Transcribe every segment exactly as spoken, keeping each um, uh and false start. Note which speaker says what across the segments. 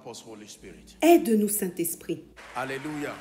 Speaker 1: Aide-nous, Saint-Esprit.
Speaker 2: Alléluia.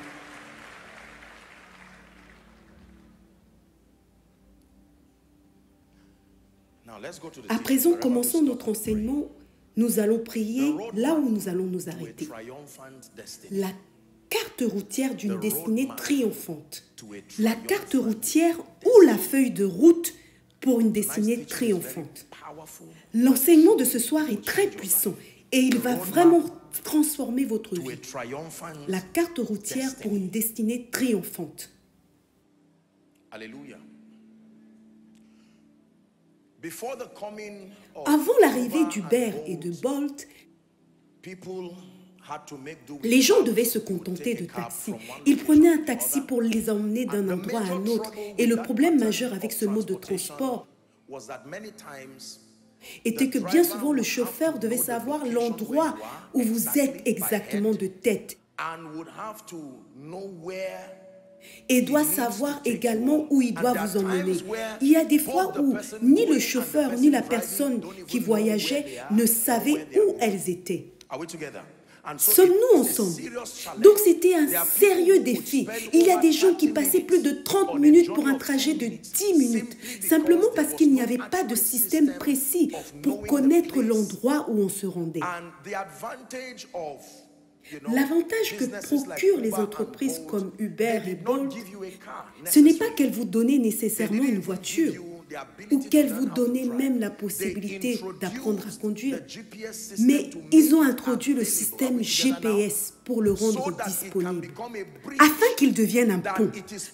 Speaker 1: À présent, commençons notre enseignement. Nous allons prier là où nous allons nous arrêter. La carte routière d'une destinée triomphante. La carte routière ou la feuille de route pour une destinée triomphante. L'enseignement de ce soir est très puissant et il va vraiment transformer votre vie. La carte routière pour une destinée triomphante.
Speaker 2: Alléluia.
Speaker 1: Avant l'arrivée d'Uber et de Bolt, les gens devaient se contenter de taxis. Ils prenaient un taxi pour les emmener d'un endroit à un autre. Et le problème majeur avec ce mode de transport était que bien souvent le chauffeur devait savoir l'endroit où vous êtes exactement de tête. Et doit savoir également où il doit vous emmener. Il y a des fois où ni le chauffeur ni la personne qui voyageait ne savaient où elles étaient. Sommes-nous ensemble? Donc c'était un sérieux défi. Il y a des gens qui passaient plus de trente minutes pour un trajet de dix minutes, simplement parce qu'il n'y avait pas de système précis pour connaître l'endroit où on se rendait. L'avantage que procurent les entreprises comme Uber et Bolt, ce n'est pas qu'elles vous donnent nécessairement une voiture ou qu'elles vous donnent même la possibilité d'apprendre à conduire, mais ils ont introduit le système G P S pour le rendre disponible, afin qu'il devienne un pont.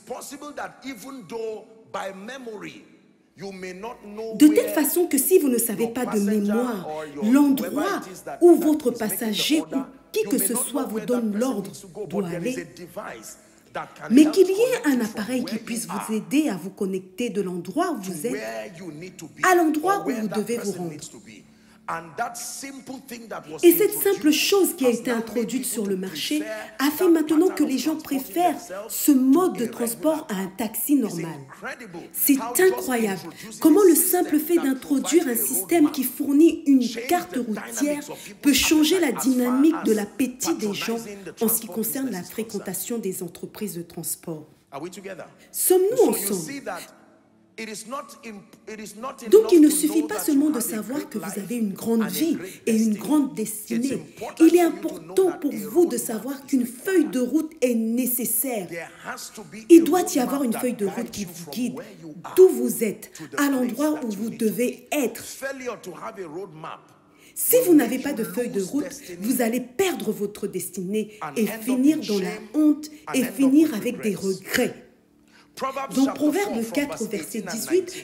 Speaker 1: De telle façon que si vous ne savez pas de mémoire l'endroit où votre passager ou qui que ce soit vous donne l'ordre doit aller, mais qu'il y ait un appareil qui puisse vous aider à vous connecter de l'endroit où vous êtes à l'endroit où vous devez vous rendre. Et cette simple chose qui a été introduite sur le marché a fait maintenant que les gens préfèrent ce mode de transport à un taxi normal. C'est incroyable comment le simple fait d'introduire un système qui fournit une carte routière peut changer la dynamique de l'appétit des gens en ce qui concerne la fréquentation des entreprises de transport. Sommes-nous ensemble? Donc il ne suffit pas seulement de savoir que vous avez une grande vie et une grande destinée. Il est important pour vous de savoir qu'une feuille de route est nécessaire. Il doit y avoir une feuille de route qui vous guide d'où vous êtes, à l'endroit où vous devez être. Si vous n'avez pas de feuille de route, vous allez perdre votre destinée et finir dans la honte et finir avec des regrets. Dans Proverbe quatre, verset dix-huit,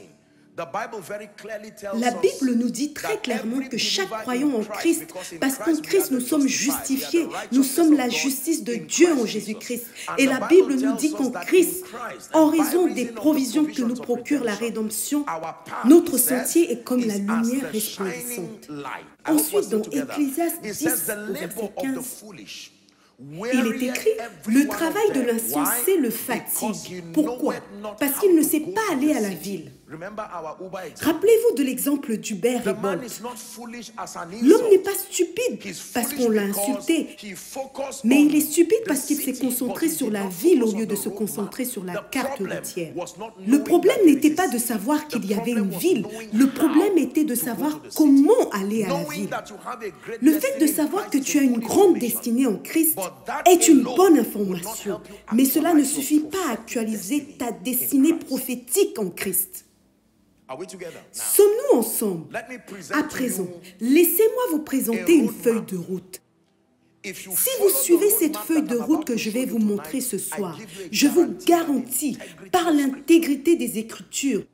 Speaker 1: la Bible nous dit très clairement que chaque croyant en Christ, parce qu'en Christ nous sommes justifiés, nous sommes la justice de Dieu en Jésus-Christ. Et la Bible nous dit qu'en Christ, en raison des provisions que nous procure la rédemption, notre sentier est comme la lumière resplendissante. Ensuite, dans Ecclésiaste dix, au verset quinze, il est écrit, le travail de l'insensé le fatigue. Pourquoi? Parce qu'il ne sait pas aller à la ville. Rappelez-vous de l'exemple d'Uber et Bolt. L'homme n'est pas stupide parce qu'on l'a insulté, mais il est stupide parce qu'il s'est concentré sur la ville au lieu de se concentrer sur la carte routière. Le problème n'était pas de savoir qu'il y avait une ville, le problème était de savoir comment aller à la ville. Le fait de savoir que tu as une grande destinée en Christ est une bonne information, mais cela ne suffit pas à actualiser ta destinée prophétique en Christ. Sommes-nous ensemble? À présent, laissez-moi vous présenter une feuille de route. Si vous suivez cette feuille de route que je vais vous montrer ce soir, je vous garantis, par l'intégrité des Écritures,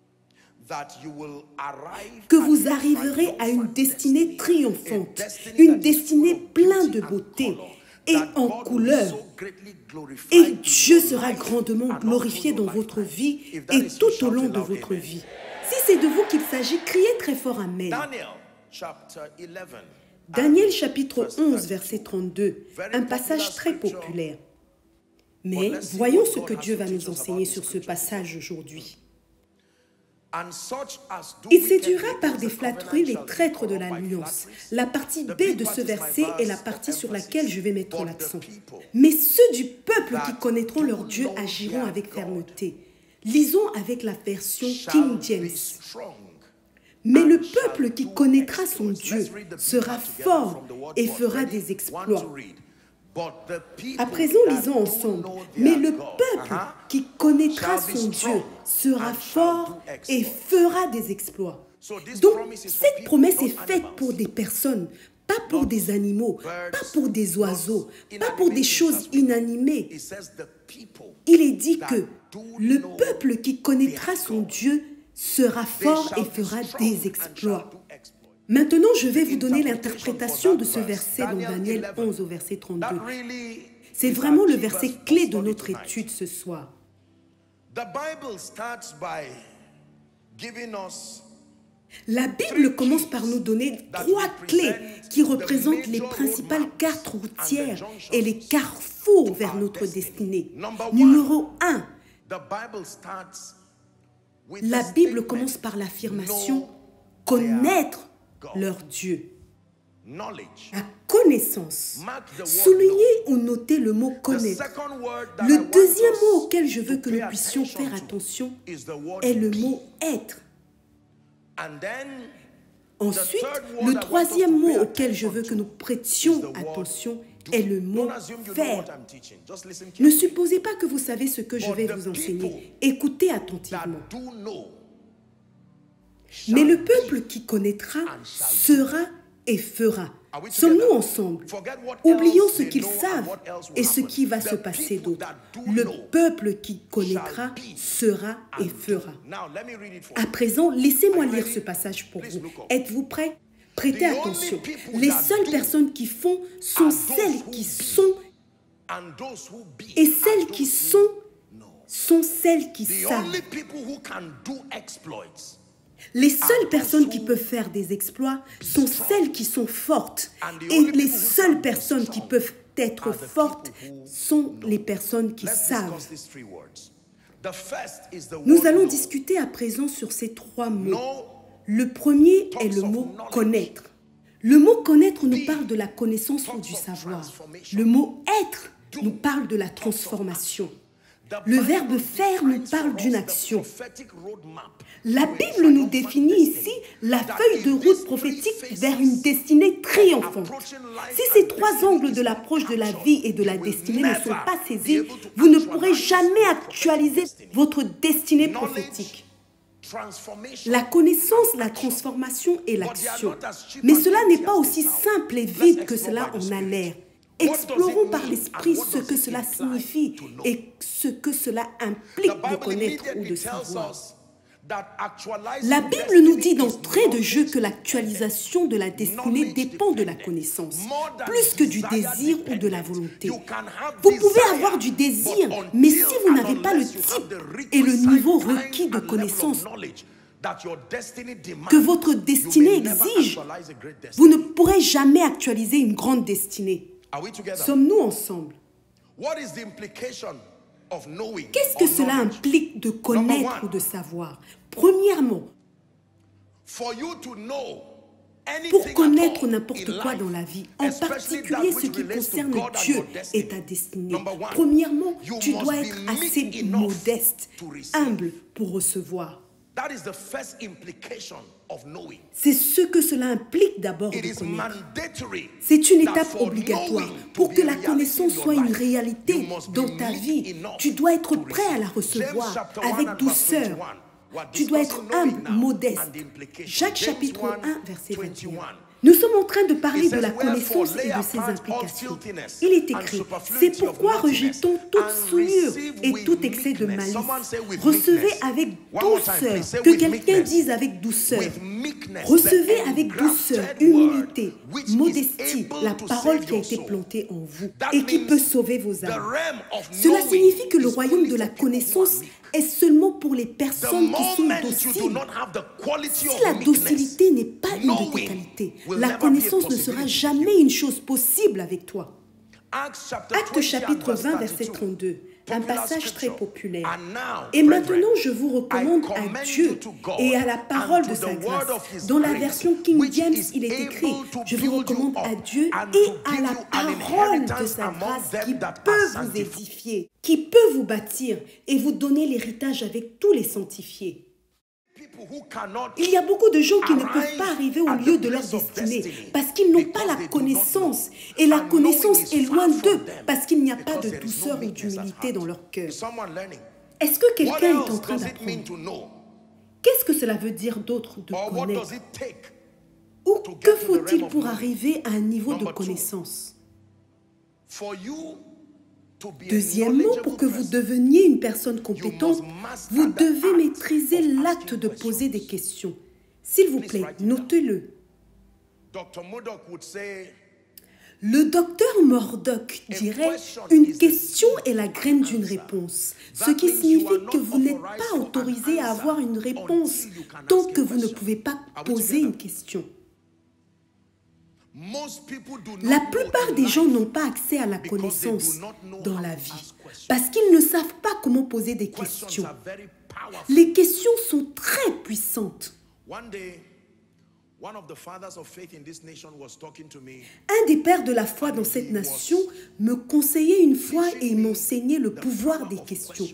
Speaker 1: que vous arriverez à une destinée triomphante, une destinée pleine de beauté et en couleur. Et Dieu sera grandement glorifié dans votre vie et tout au long de votre vie. Si c'est de vous qu'il s'agit, criez très fort Amen. Daniel chapitre onze, verset trente-deux, un passage très populaire. Mais voyons ce que Dieu va nous enseigner sur ce passage aujourd'hui. Il séduira par des flatteries les traîtres de l'alliance. La partie B de ce verset est la partie sur laquelle je vais mettre l'accent. Mais ceux du peuple qui connaîtront leur Dieu agiront avec fermeté. Lisons avec la version King James. Mais le peuple qui connaîtra son Dieu sera fort et fera des exploits. À présent, lisons ensemble. Mais le peuple qui connaîtra son Dieu sera fort et fera des exploits. Donc, cette promesse est faite pour des personnes, pas pour des animaux, pas pour des oiseaux, pas pour des choses inanimées. Il est dit que le peuple qui connaîtra son Dieu sera fort et fera des exploits. Maintenant, je vais vous donner l'interprétation de ce verset dans Daniel onze au verset trente-deux. C'est vraiment le verset clé de notre étude ce soir. La Bible commence par nous donner trois clés qui représentent les principales cartes routières et les carrefours vers notre destinée. Numéro un, la Bible commence par l'affirmation « connaître leur Dieu ». La connaissance. Soulignez ou notez le mot « connaître ». Le deuxième mot auquel je veux que nous puissions faire attention est le mot « être ». Ensuite, le troisième mot auquel je veux que nous prêtions attention est le mot « faire ». Ne supposez pas que vous savez ce que je vais vous enseigner. Écoutez attentivement. Mais le peuple qui connaîtra sera et fera. Sommes-nous ensemble? Oublions ce qu'ils savent et ce qui va se passer d'autre. Le peuple qui connaîtra sera et fera. À présent, laissez-moi lire ce passage pour vous. Êtes-vous prêts? Prêtez attention. Les seules personnes qui font sont celles qui sont, et celles qui sont sont celles qui savent. Les seules personnes qui peuvent faire des exploits sont celles qui sont fortes. Et les seules personnes qui peuvent être fortes sont les personnes qui savent. Nous allons discuter à présent sur ces trois mots. Le premier est le mot « connaître ». Le mot « connaître » nous parle de la connaissance ou du savoir. Le mot « être » nous parle de la transformation. Le verbe « faire » nous parle d'une action. La Bible nous définit ici la feuille de route prophétique vers une destinée triomphante. Si ces trois angles de l'approche de la vie et de la destinée ne sont pas saisis, vous ne pourrez jamais actualiser votre destinée prophétique. La connaissance, la transformation et l'action. Mais cela n'est pas aussi simple et vide que cela en a l'air. Explorons par l'esprit ce que cela signifie et ce que cela implique de connaître ou de savoir. La Bible nous dit d'entrée de jeu que l'actualisation de la destinée dépend de la connaissance, plus que du désir ou de la volonté. Vous pouvez avoir du désir, mais si vous n'avez pas le type et le niveau requis de connaissance que votre destinée exige, vous ne pourrez jamais actualiser une grande destinée. Sommes-nous ensemble? Qu'est-ce que cela implique de connaître ou de savoir? Premièrement, pour connaître n'importe quoi dans la vie, en particulier ce qui concerne Dieu et ta destinée, premièrement, tu dois être assez modeste, humble pour recevoir. C'est ce que cela implique d'abord de connaître. C'est une étape obligatoire. Pour que la connaissance soit une réalité dans ta vie, tu dois être prêt à la recevoir avec douceur. Tu dois être humble, modeste. Jacques chapitre un, verset vingt et un. Nous sommes en train de parler de la connaissance et de ses implications. Il est écrit, c'est pourquoi rejetons toute souillure et tout excès de malice. Recevez avec douceur, que quelqu'un dise avec douceur. Recevez avec douceur, humilité, modestie, la parole qui a été plantée en vous et qui peut sauver vos âmes. Cela signifie que le royaume de la connaissance est seulement pour les personnes qui sont dociles. Si la docilité n'est pas une de tes qualités, la connaissance ne sera jamais une chose possible avec toi. Actes chapitre vingt, verset trente-deux. Un passage très populaire. Et maintenant, je vous recommande à Dieu et à la parole de sa grâce. Dans la version King James, il est écrit, je vous recommande à Dieu et à la parole de sa grâce qui peut vous édifier, qui peut vous bâtir et vous donner l'héritage avec tous les sanctifiés. Il y a beaucoup de gens qui ne peuvent pas arriver au lieu de leur destinée parce qu'ils n'ont pas la connaissance. Et la connaissance est loin d'eux parce qu'il n'y a pas de douceur ou d'humilité dans leur cœur. Est-ce que quelqu'un est en train d'apprendre? Qu'est-ce que cela veut dire d'autre de connaître? Ou que faut-il pour arriver à un niveau de connaissance? Deuxièmement, pour que vous deveniez une personne compétente, vous devez maîtriser l'acte de poser des questions. S'il vous plaît, notez-le. Le docteur Murdoch dirait « Une question est la graine d'une réponse », ce qui signifie que vous n'êtes pas autorisé à avoir une réponse tant que vous ne pouvez pas poser une question. La plupart des gens n'ont pas accès à la connaissance dans la vie parce qu'ils ne savent pas comment poser des questions. Les questions sont très puissantes. Un des pères de la foi dans cette nation me conseillait une fois et m'enseignait le pouvoir des questions.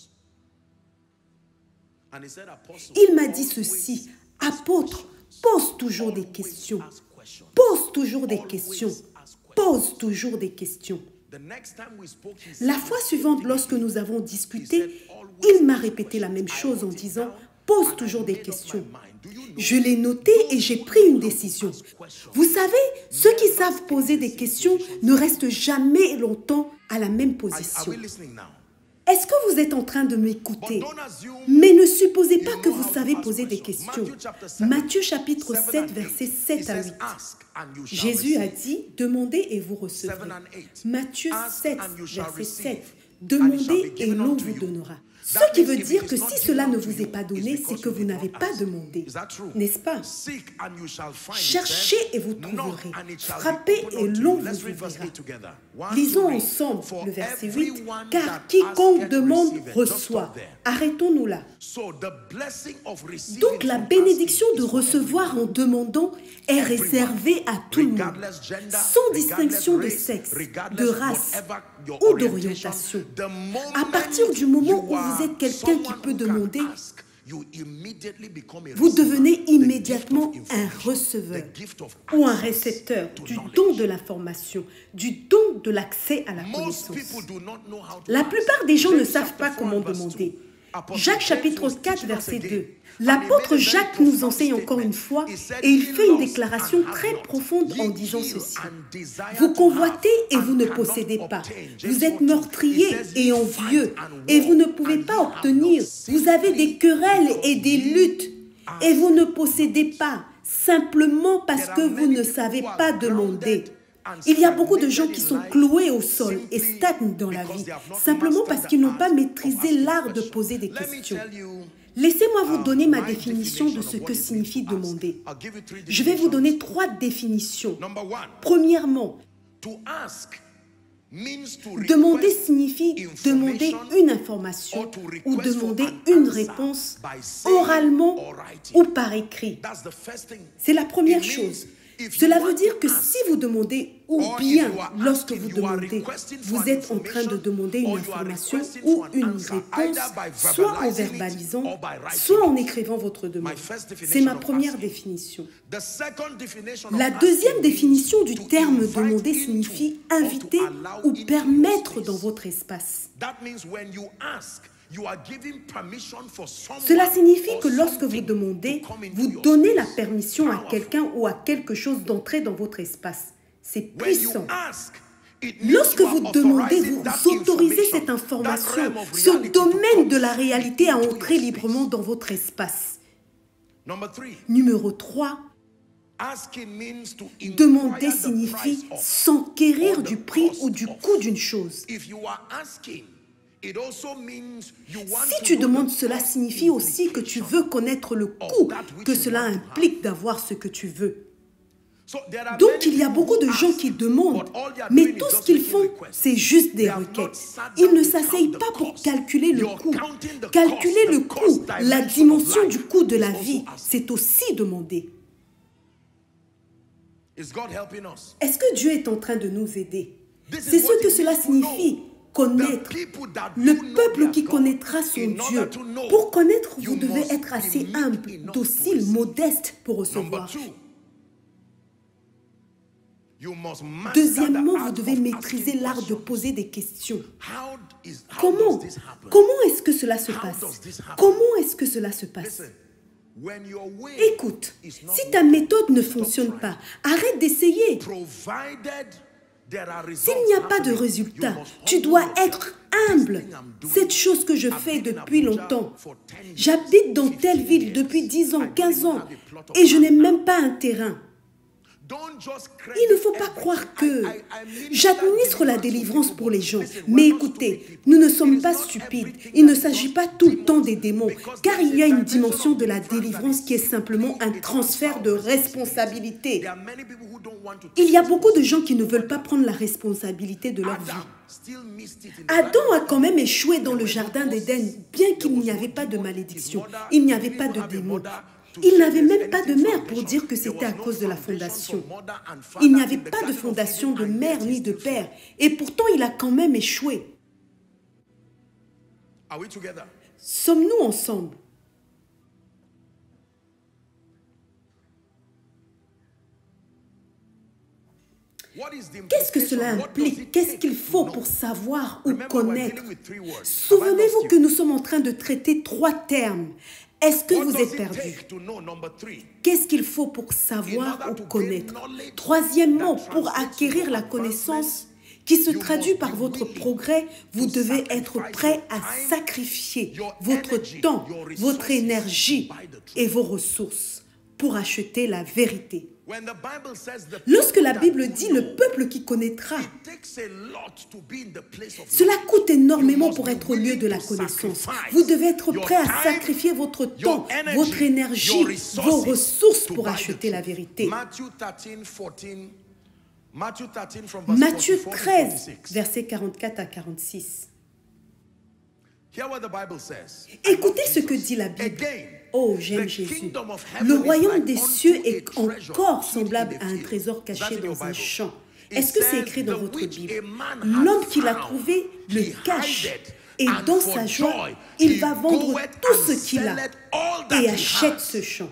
Speaker 1: Il m'a dit ceci, « Apôtre, pose toujours des questions. Pose toujours des questions. Pose toujours des questions. » La fois suivante, lorsque nous avons discuté, il m'a répété la même chose en disant « Pose toujours des questions. » Je l'ai noté et j'ai pris une décision. Vous savez, ceux qui savent poser des questions ne restent jamais longtemps à la même position. Est-ce que vous êtes en train de m'écouter? Mais ne supposez pas que vous savez poser des questions. Matthieu chapitre sept, versets sept à huit. Jésus a dit, demandez et vous recevrez. Matthieu sept, verset sept. Demandez et l'on vous donnera. Ce qui veut dire que si cela ne vous est pas donné, c'est que vous n'avez pas demandé. N'est-ce pas? Cherchez et vous trouverez. Frappez et l'on vous ouvrira. Lisons ensemble le verset huit. Car quiconque demande reçoit. Arrêtons-nous là. Donc la bénédiction de recevoir en demandant est réservée à tout le monde, sans distinction de sexe, de race ou d'orientation. À partir du moment où vous êtes quelqu'un qui peut demander, vous devenez immédiatement un receveur ou un récepteur du don de l'information, du don de l'accès à la connaissance. La plupart des gens ne savent pas comment demander. Jacques chapitre quatre, verset deux. L'apôtre Jacques nous enseigne encore une fois et il fait une déclaration très profonde en disant ceci. Vous convoitez et vous ne possédez pas. Vous êtes meurtriers et envieux et vous ne pouvez pas obtenir. Vous avez des querelles et des luttes et vous ne possédez pas simplement parce que vous ne savez pas demander. Il y a beaucoup de gens qui sont cloués au sol et stagnent dans la vie, simplement parce qu'ils n'ont pas maîtrisé l'art de poser des questions. Laissez-moi vous donner ma définition de ce que signifie demander. Je vais vous donner trois définitions. Premièrement, demander signifie demander une information ou demander une réponse oralement ou par écrit. C'est la première chose. Cela veut dire que si vous demandez ou bien lorsque vous demandez, vous êtes en train de demander une information ou une réponse, soit en verbalisant, soit en écrivant votre demande. C'est ma première définition. La deuxième définition du terme demander signifie inviter ou permettre dans votre espace. Cela signifie que lorsque vous demandez, vous donnez la permission à quelqu'un ou à quelque chose d'entrer dans votre espace. C'est puissant. Lorsque vous demandez, vous autorisez cette information, ce domaine de la réalité à entrer librement dans votre espace. Numéro trois. Demander signifie s'enquérir du prix ou du coût d'une chose. Si tu demandes, cela signifie aussi que tu veux connaître le coût que cela implique d'avoir ce que tu veux. Donc, il y a beaucoup de gens qui demandent, mais tout ce qu'ils font, c'est juste des requêtes. Ils ne s'asseyent pas pour calculer le coût. Calculer le coût, la dimension du coût de la vie, c'est aussi demander. Est-ce que Dieu est en train de nous aider? C'est ce que cela signifie, connaître. Le peuple qui connaîtra son Dieu. Pour connaître, vous devez être assez humble, docile, modeste pour recevoir. Deuxièmement, vous devez maîtriser l'art de poser des questions. Comment? Comment est-ce que cela se passe? Comment est-ce que cela se passe? Écoute, si ta méthode ne fonctionne pas, arrête d'essayer. S'il n'y a pas de résultat, tu dois être humble. Cette chose que je fais depuis longtemps. J'habite dans telle ville depuis dix ans, quinze ans, et je n'ai même pas un terrain. Il ne faut pas croire que j'administre la délivrance pour les gens. Mais écoutez, nous ne sommes pas stupides. Il ne s'agit pas tout le temps des démons, car il y a une dimension de la délivrance qui est simplement un transfert de responsabilité. Il y a beaucoup de gens qui ne veulent pas prendre la responsabilité de leur vie. Adam a quand même échoué dans le jardin d'Éden, bien qu'il n'y avait pas de malédiction, il n'y avait pas de démons. Il n'avait même pas de mère pour dire que c'était à cause de la fondation. Il n'y avait pas de fondation de mère ni de père. Et pourtant, il a quand même échoué. Sommes-nous ensemble? Qu'est-ce que cela implique? Qu'est-ce qu'il faut pour savoir ou connaître? Souvenez-vous que nous sommes en train de traiter trois termes. Est-ce que vous êtes perdu? Qu'est-ce qu'il faut pour savoir ou connaître? Troisièmement, pour acquérir la connaissance qui se traduit par votre progrès, vous devez être prêt à sacrifier votre temps, votre énergie et vos ressources pour acheter la vérité. Lorsque la Bible dit le peuple qui connaîtra, cela coûte énormément pour être au lieu de la connaissance. Vous devez être prêt à sacrifier votre temps, votre énergie, vos ressources pour acheter la vérité. Matthieu treize, versets quarante-quatre à quarante-six. Écoutez ce que dit la Bible. Oh, j'aime Jésus. Le royaume des cieux est encore semblable à un trésor caché dans un champ. Est-ce que c'est écrit dans votre Bible? L'homme qui l'a trouvé le cache. Et dans sa joie, il va vendre tout ce qu'il a et achète ce champ.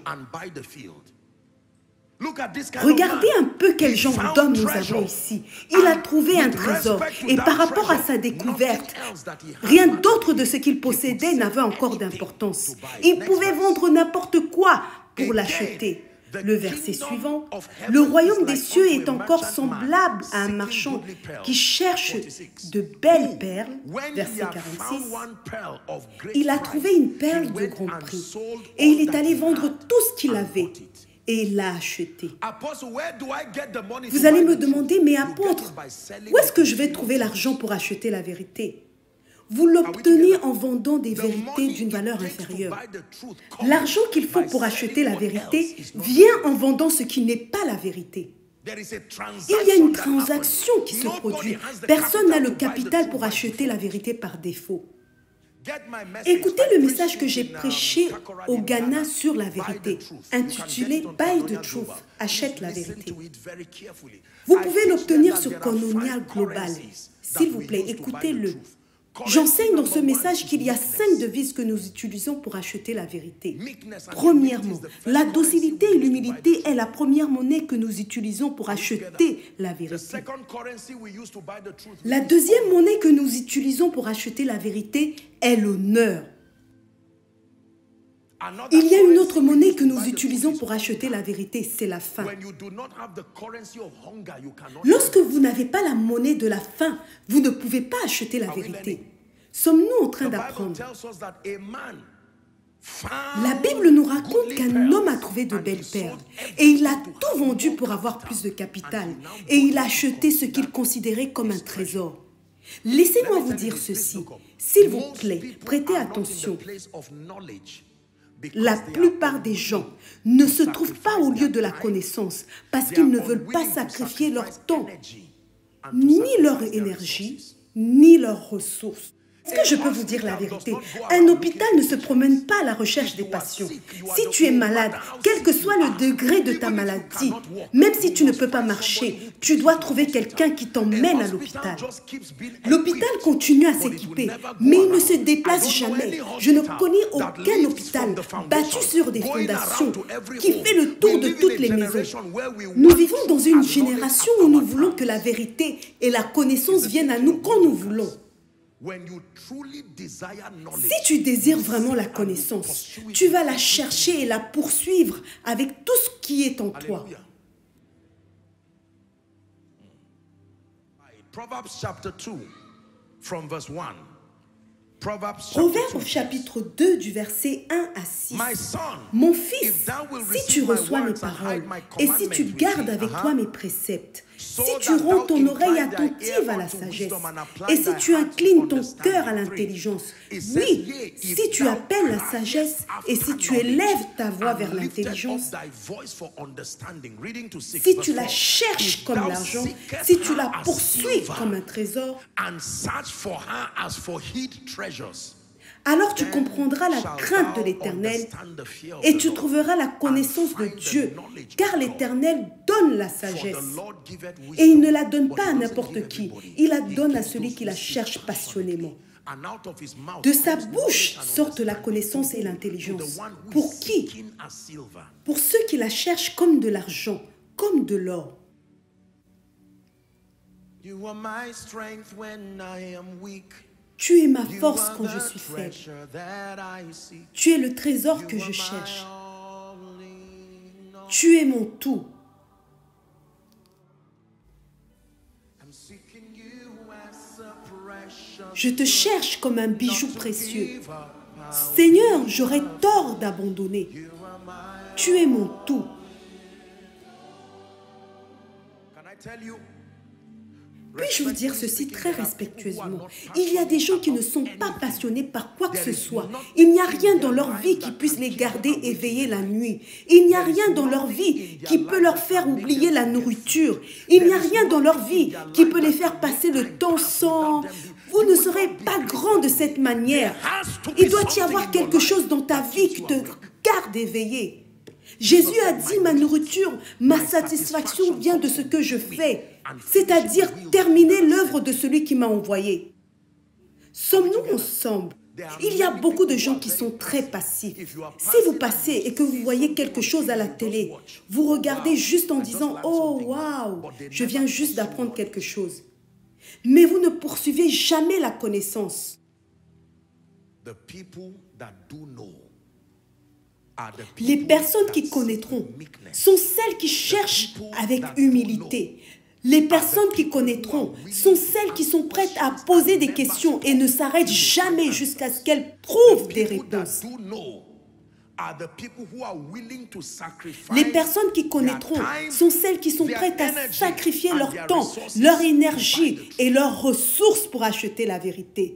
Speaker 1: Regardez un peu quel genre d'homme nous avons ici. Il a trouvé un trésor et par rapport à sa découverte, rien d'autre de ce qu'il possédait n'avait encore d'importance. Il pouvait vendre n'importe quoi pour l'acheter. Le verset suivant, le royaume des cieux est encore semblable à un marchand qui cherche de belles perles. Verset quarante-six, il a trouvé une perle de grand prix et il est allé vendre tout ce qu'il avait. Et il l'a acheté. Vous allez me demander, mais apôtre, où est-ce que je vais trouver l'argent pour acheter la vérité? Vous l'obtenez en vendant des vérités d'une valeur inférieure. L'argent qu'il faut pour acheter la vérité vient en vendant ce qui n'est pas la vérité. Il y a une transaction qui se produit. Personne n'a le capital pour acheter la vérité par défaut. Écoutez le message que j'ai prêché au Ghana sur la vérité, intitulé « Buy the Truth », achète la vérité. Vous pouvez l'obtenir sur Colonial Global. S'il vous plaît, écoutez-le. J'enseigne dans ce message qu'il y a cinq devises que nous utilisons pour acheter la vérité. Premièrement, la docilité et l'humilité est la première monnaie que nous utilisons pour acheter la vérité. La deuxième monnaie que nous utilisons pour acheter la vérité est l'honneur. Il y a une autre monnaie que nous utilisons pour acheter la vérité, c'est la faim. Lorsque vous n'avez pas la monnaie de la faim, vous ne pouvez pas acheter la vérité. Sommes-nous en train d'apprendre? La Bible nous raconte qu'un homme a trouvé de belles perles et il a tout vendu pour avoir plus de capital et il a acheté ce qu'il considérait comme un trésor. Laissez-moi vous dire ceci, s'il vous plaît, prêtez attention. La plupart des gens ne se trouvent pas au lieu de la connaissance parce qu'ils ne veulent pas sacrifier leur temps, ni leur énergie, ni leurs ressources. Est-ce que je peux vous dire la vérité? Un hôpital ne se promène pas à la recherche des patients. Si tu es malade, quel que soit le degré de ta maladie, même si tu ne peux pas marcher, tu dois trouver quelqu'un qui t'emmène à l'hôpital. L'hôpital continue à s'équiper, mais il ne se déplace jamais. Je ne connais aucun hôpital bâti sur des fondations qui fait le tour de toutes les maisons. Nous vivons dans une génération où nous voulons que la vérité et la connaissance viennent à nous quand nous voulons. Si tu désires vraiment la connaissance, tu vas la chercher et la poursuivre avec tout ce qui est en toi.
Speaker 2: Proverbs chapter two, from verse one.
Speaker 1: Proverbe chapitre deux du verset un à six. Mon fils, si tu reçois mes paroles et si tu gardes avec toi mes préceptes, si tu rends ton oreille attentive à la sagesse et si tu inclines ton cœur à l'intelligence, oui, si tu appelles la sagesse et si tu élèves ta voix vers l'intelligence, si tu la cherches comme l'argent, si tu la poursuis comme un trésor, alors tu comprendras la crainte de l'Éternel et tu trouveras la connaissance de Dieu, car l'Éternel donne la sagesse. Et il ne la donne pas à n'importe qui, il la donne à celui qui la cherche passionnément. De sa bouche sortent la connaissance et l'intelligence. Pour qui? Pour ceux qui la cherchent comme de l'argent, comme de l'or. Tu es ma force quand je suis faible. Tu es le trésor que je cherche. Tu es mon tout. Je te cherche comme un bijou précieux. Seigneur, j'aurais tort d'abandonner. Tu es mon tout. Puis-je vous dire ceci très respectueusement? Il y a des gens qui ne sont pas passionnés par quoi que ce soit. Il n'y a rien dans leur vie qui puisse les garder éveillés la nuit. Il n'y a rien dans leur vie qui peut leur faire oublier la nourriture. Il n'y a rien dans leur vie qui peut les faire passer le temps sans... Vous ne serez pas grand de cette manière. Il doit y avoir quelque chose dans ta vie qui te garde éveillé. Jésus a dit, ma nourriture, ma satisfaction vient de ce que je fais, c'est-à-dire terminer l'œuvre de celui qui m'a envoyé. Sommes-nous ensemble? Il y a beaucoup de gens qui sont très passifs. Si vous passez et que vous voyez quelque chose à la télé, vous regardez juste en disant, oh waouh, je viens juste d'apprendre quelque chose. Mais vous ne poursuivez jamais la connaissance. Les personnes qui connaîtront sont celles qui cherchent avec humilité. Les personnes qui connaîtront sont celles qui sont prêtes à poser des questions et ne s'arrêtent jamais jusqu'à ce qu'elles trouvent des réponses. Les personnes qui connaîtront sont celles qui sont prêtes à sacrifier leur temps, leur énergie et leurs ressources pour acheter la vérité.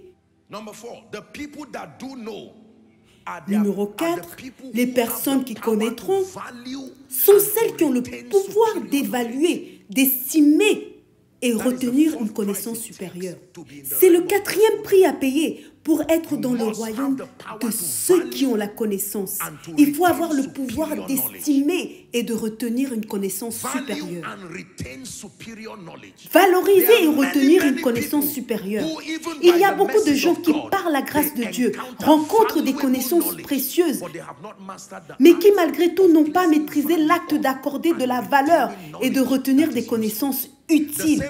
Speaker 1: Numéro quatre, les personnes qui connaîtront sont celles qui ont le pouvoir d'évaluer, d'estimer et retenir une connaissance supérieure. C'est le quatrième prix à payer pour être dans le royaume de ceux qui ont la connaissance. Il faut avoir le pouvoir d'estimer et de retenir une connaissance supérieure. Valoriser et retenir une connaissance supérieure. Il y a beaucoup de gens qui, par la grâce de Dieu, rencontrent des connaissances précieuses, mais qui, malgré tout, n'ont pas maîtrisé l'acte d'accorder de la valeur et de retenir des connaissances utiles.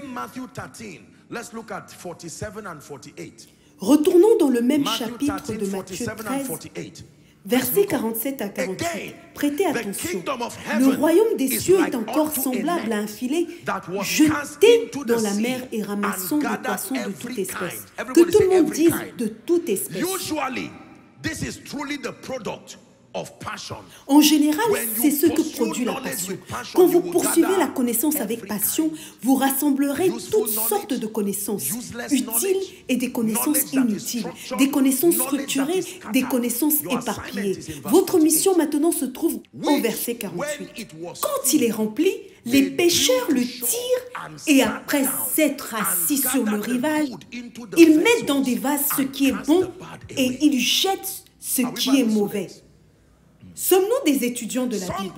Speaker 1: Retournons dans le même chapitre de Matthieu treize, versets quarante-sept à quarante-huit. Prêtez attention. Le royaume des cieux est encore semblable à un filet jeté dans la mer et ramassant des poissons de toute espèce. Que tout le monde dise de toute espèce. En général, c'est ce que produit la passion. Quand vous poursuivez la connaissance avec passion, vous rassemblerez toutes sortes de connaissances utiles et des connaissances inutiles, des connaissances structurées, des connaissances éparpillées. Votre mission maintenant se trouve au verset quarante-huit. Quand il est rempli, les pêcheurs le tirent et après s'être assis sur le rivage, ils mettent dans des vases ce qui est bon et ils jettent ce qui est mauvais. Sommes-nous des étudiants de la Bible?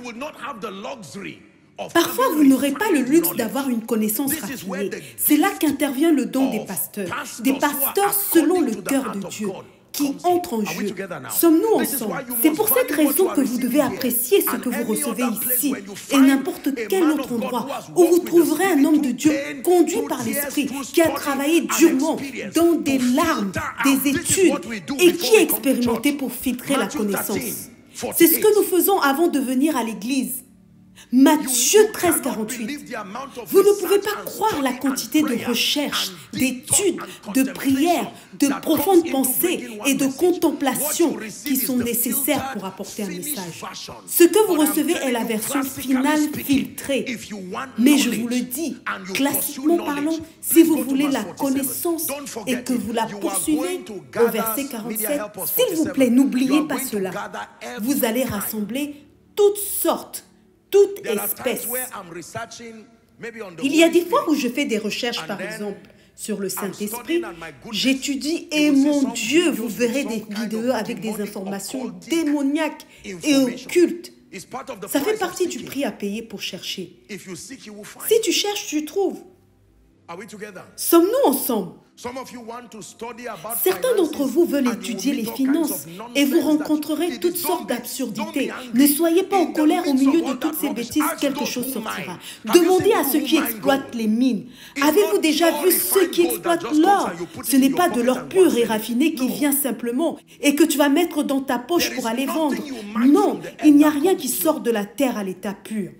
Speaker 1: Parfois, vous n'aurez pas le luxe d'avoir une connaissance raffinée. C'est là qu'intervient le don des pasteurs. Des pasteurs selon le cœur de Dieu, qui entrent en jeu. Sommes-nous ensemble? C'est pour cette raison que vous devez apprécier ce que vous recevez ici et n'importe quel autre endroit où vous trouverez un homme de Dieu conduit par l'Esprit, qui a travaillé durement dans des larmes, des études et qui est expérimenté pour filtrer la connaissance. C'est ce que nous faisons avant de venir à l'église. Matthieu treize, quarante-huit. Vous ne pouvez pas croire la quantité de recherches, d'études, de prières, de profondes pensées et de contemplations qui sont nécessaires pour apporter un message. Ce que vous recevez est la version finale filtrée. Mais je vous le dis, classiquement parlant, si vous voulez la connaissance et que vous la poursuivez, au verset quarante-sept, s'il vous plaît, n'oubliez pas cela. Vous allez rassembler toutes sortes toute espèce. Il y a des fois où je fais des recherches, par exemple, sur le Saint-Esprit. J'étudie et mon Dieu, vous verrez des vidéos avec des informations démoniaques et occultes. Ça fait partie du prix à payer pour chercher. Si tu cherches, tu trouves. Sommes-nous ensemble? Certains d'entre vous veulent étudier les finances et vous rencontrerez toutes sortes d'absurdités. Ne soyez pas en colère au milieu de toutes ces bêtises, quelque chose sortira. Demandez à ceux qui exploitent les mines. Avez-vous déjà vu ceux qui exploitent l'or? Ce n'est pas de l'or pur et raffiné qui vient simplement et que tu vas mettre dans ta poche pour aller vendre. Non, il n'y a rien qui sort de la terre à l'état pur.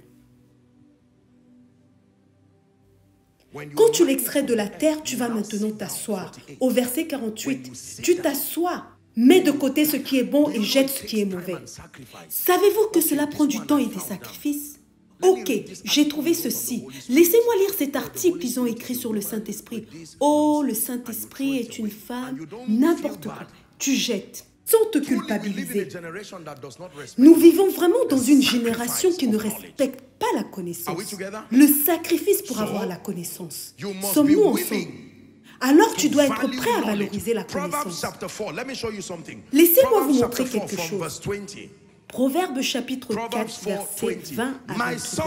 Speaker 1: Quand tu l'extrais de la terre, tu vas maintenant t'asseoir. Au verset quarante-huit, tu t'assois, mets de côté ce qui est bon et jette ce qui est mauvais. Savez-vous que cela prend du temps et des sacrifices? Ok, j'ai trouvé ceci. Laissez-moi lire cet article qu'ils ont écrit sur le Saint-Esprit. Oh, le Saint-Esprit est une femme, n'importe quoi. Tu jettes. Sans te culpabiliser. Nous vivons vraiment dans une génération qui ne respecte pas la connaissance. Le sacrifice pour avoir la connaissance. Sommes-nous ensemble? Alors tu dois être prêt à valoriser la connaissance. Laissez-moi vous montrer quelque chose. Proverbe chapitre quatre, verset vingt à vingt-deux.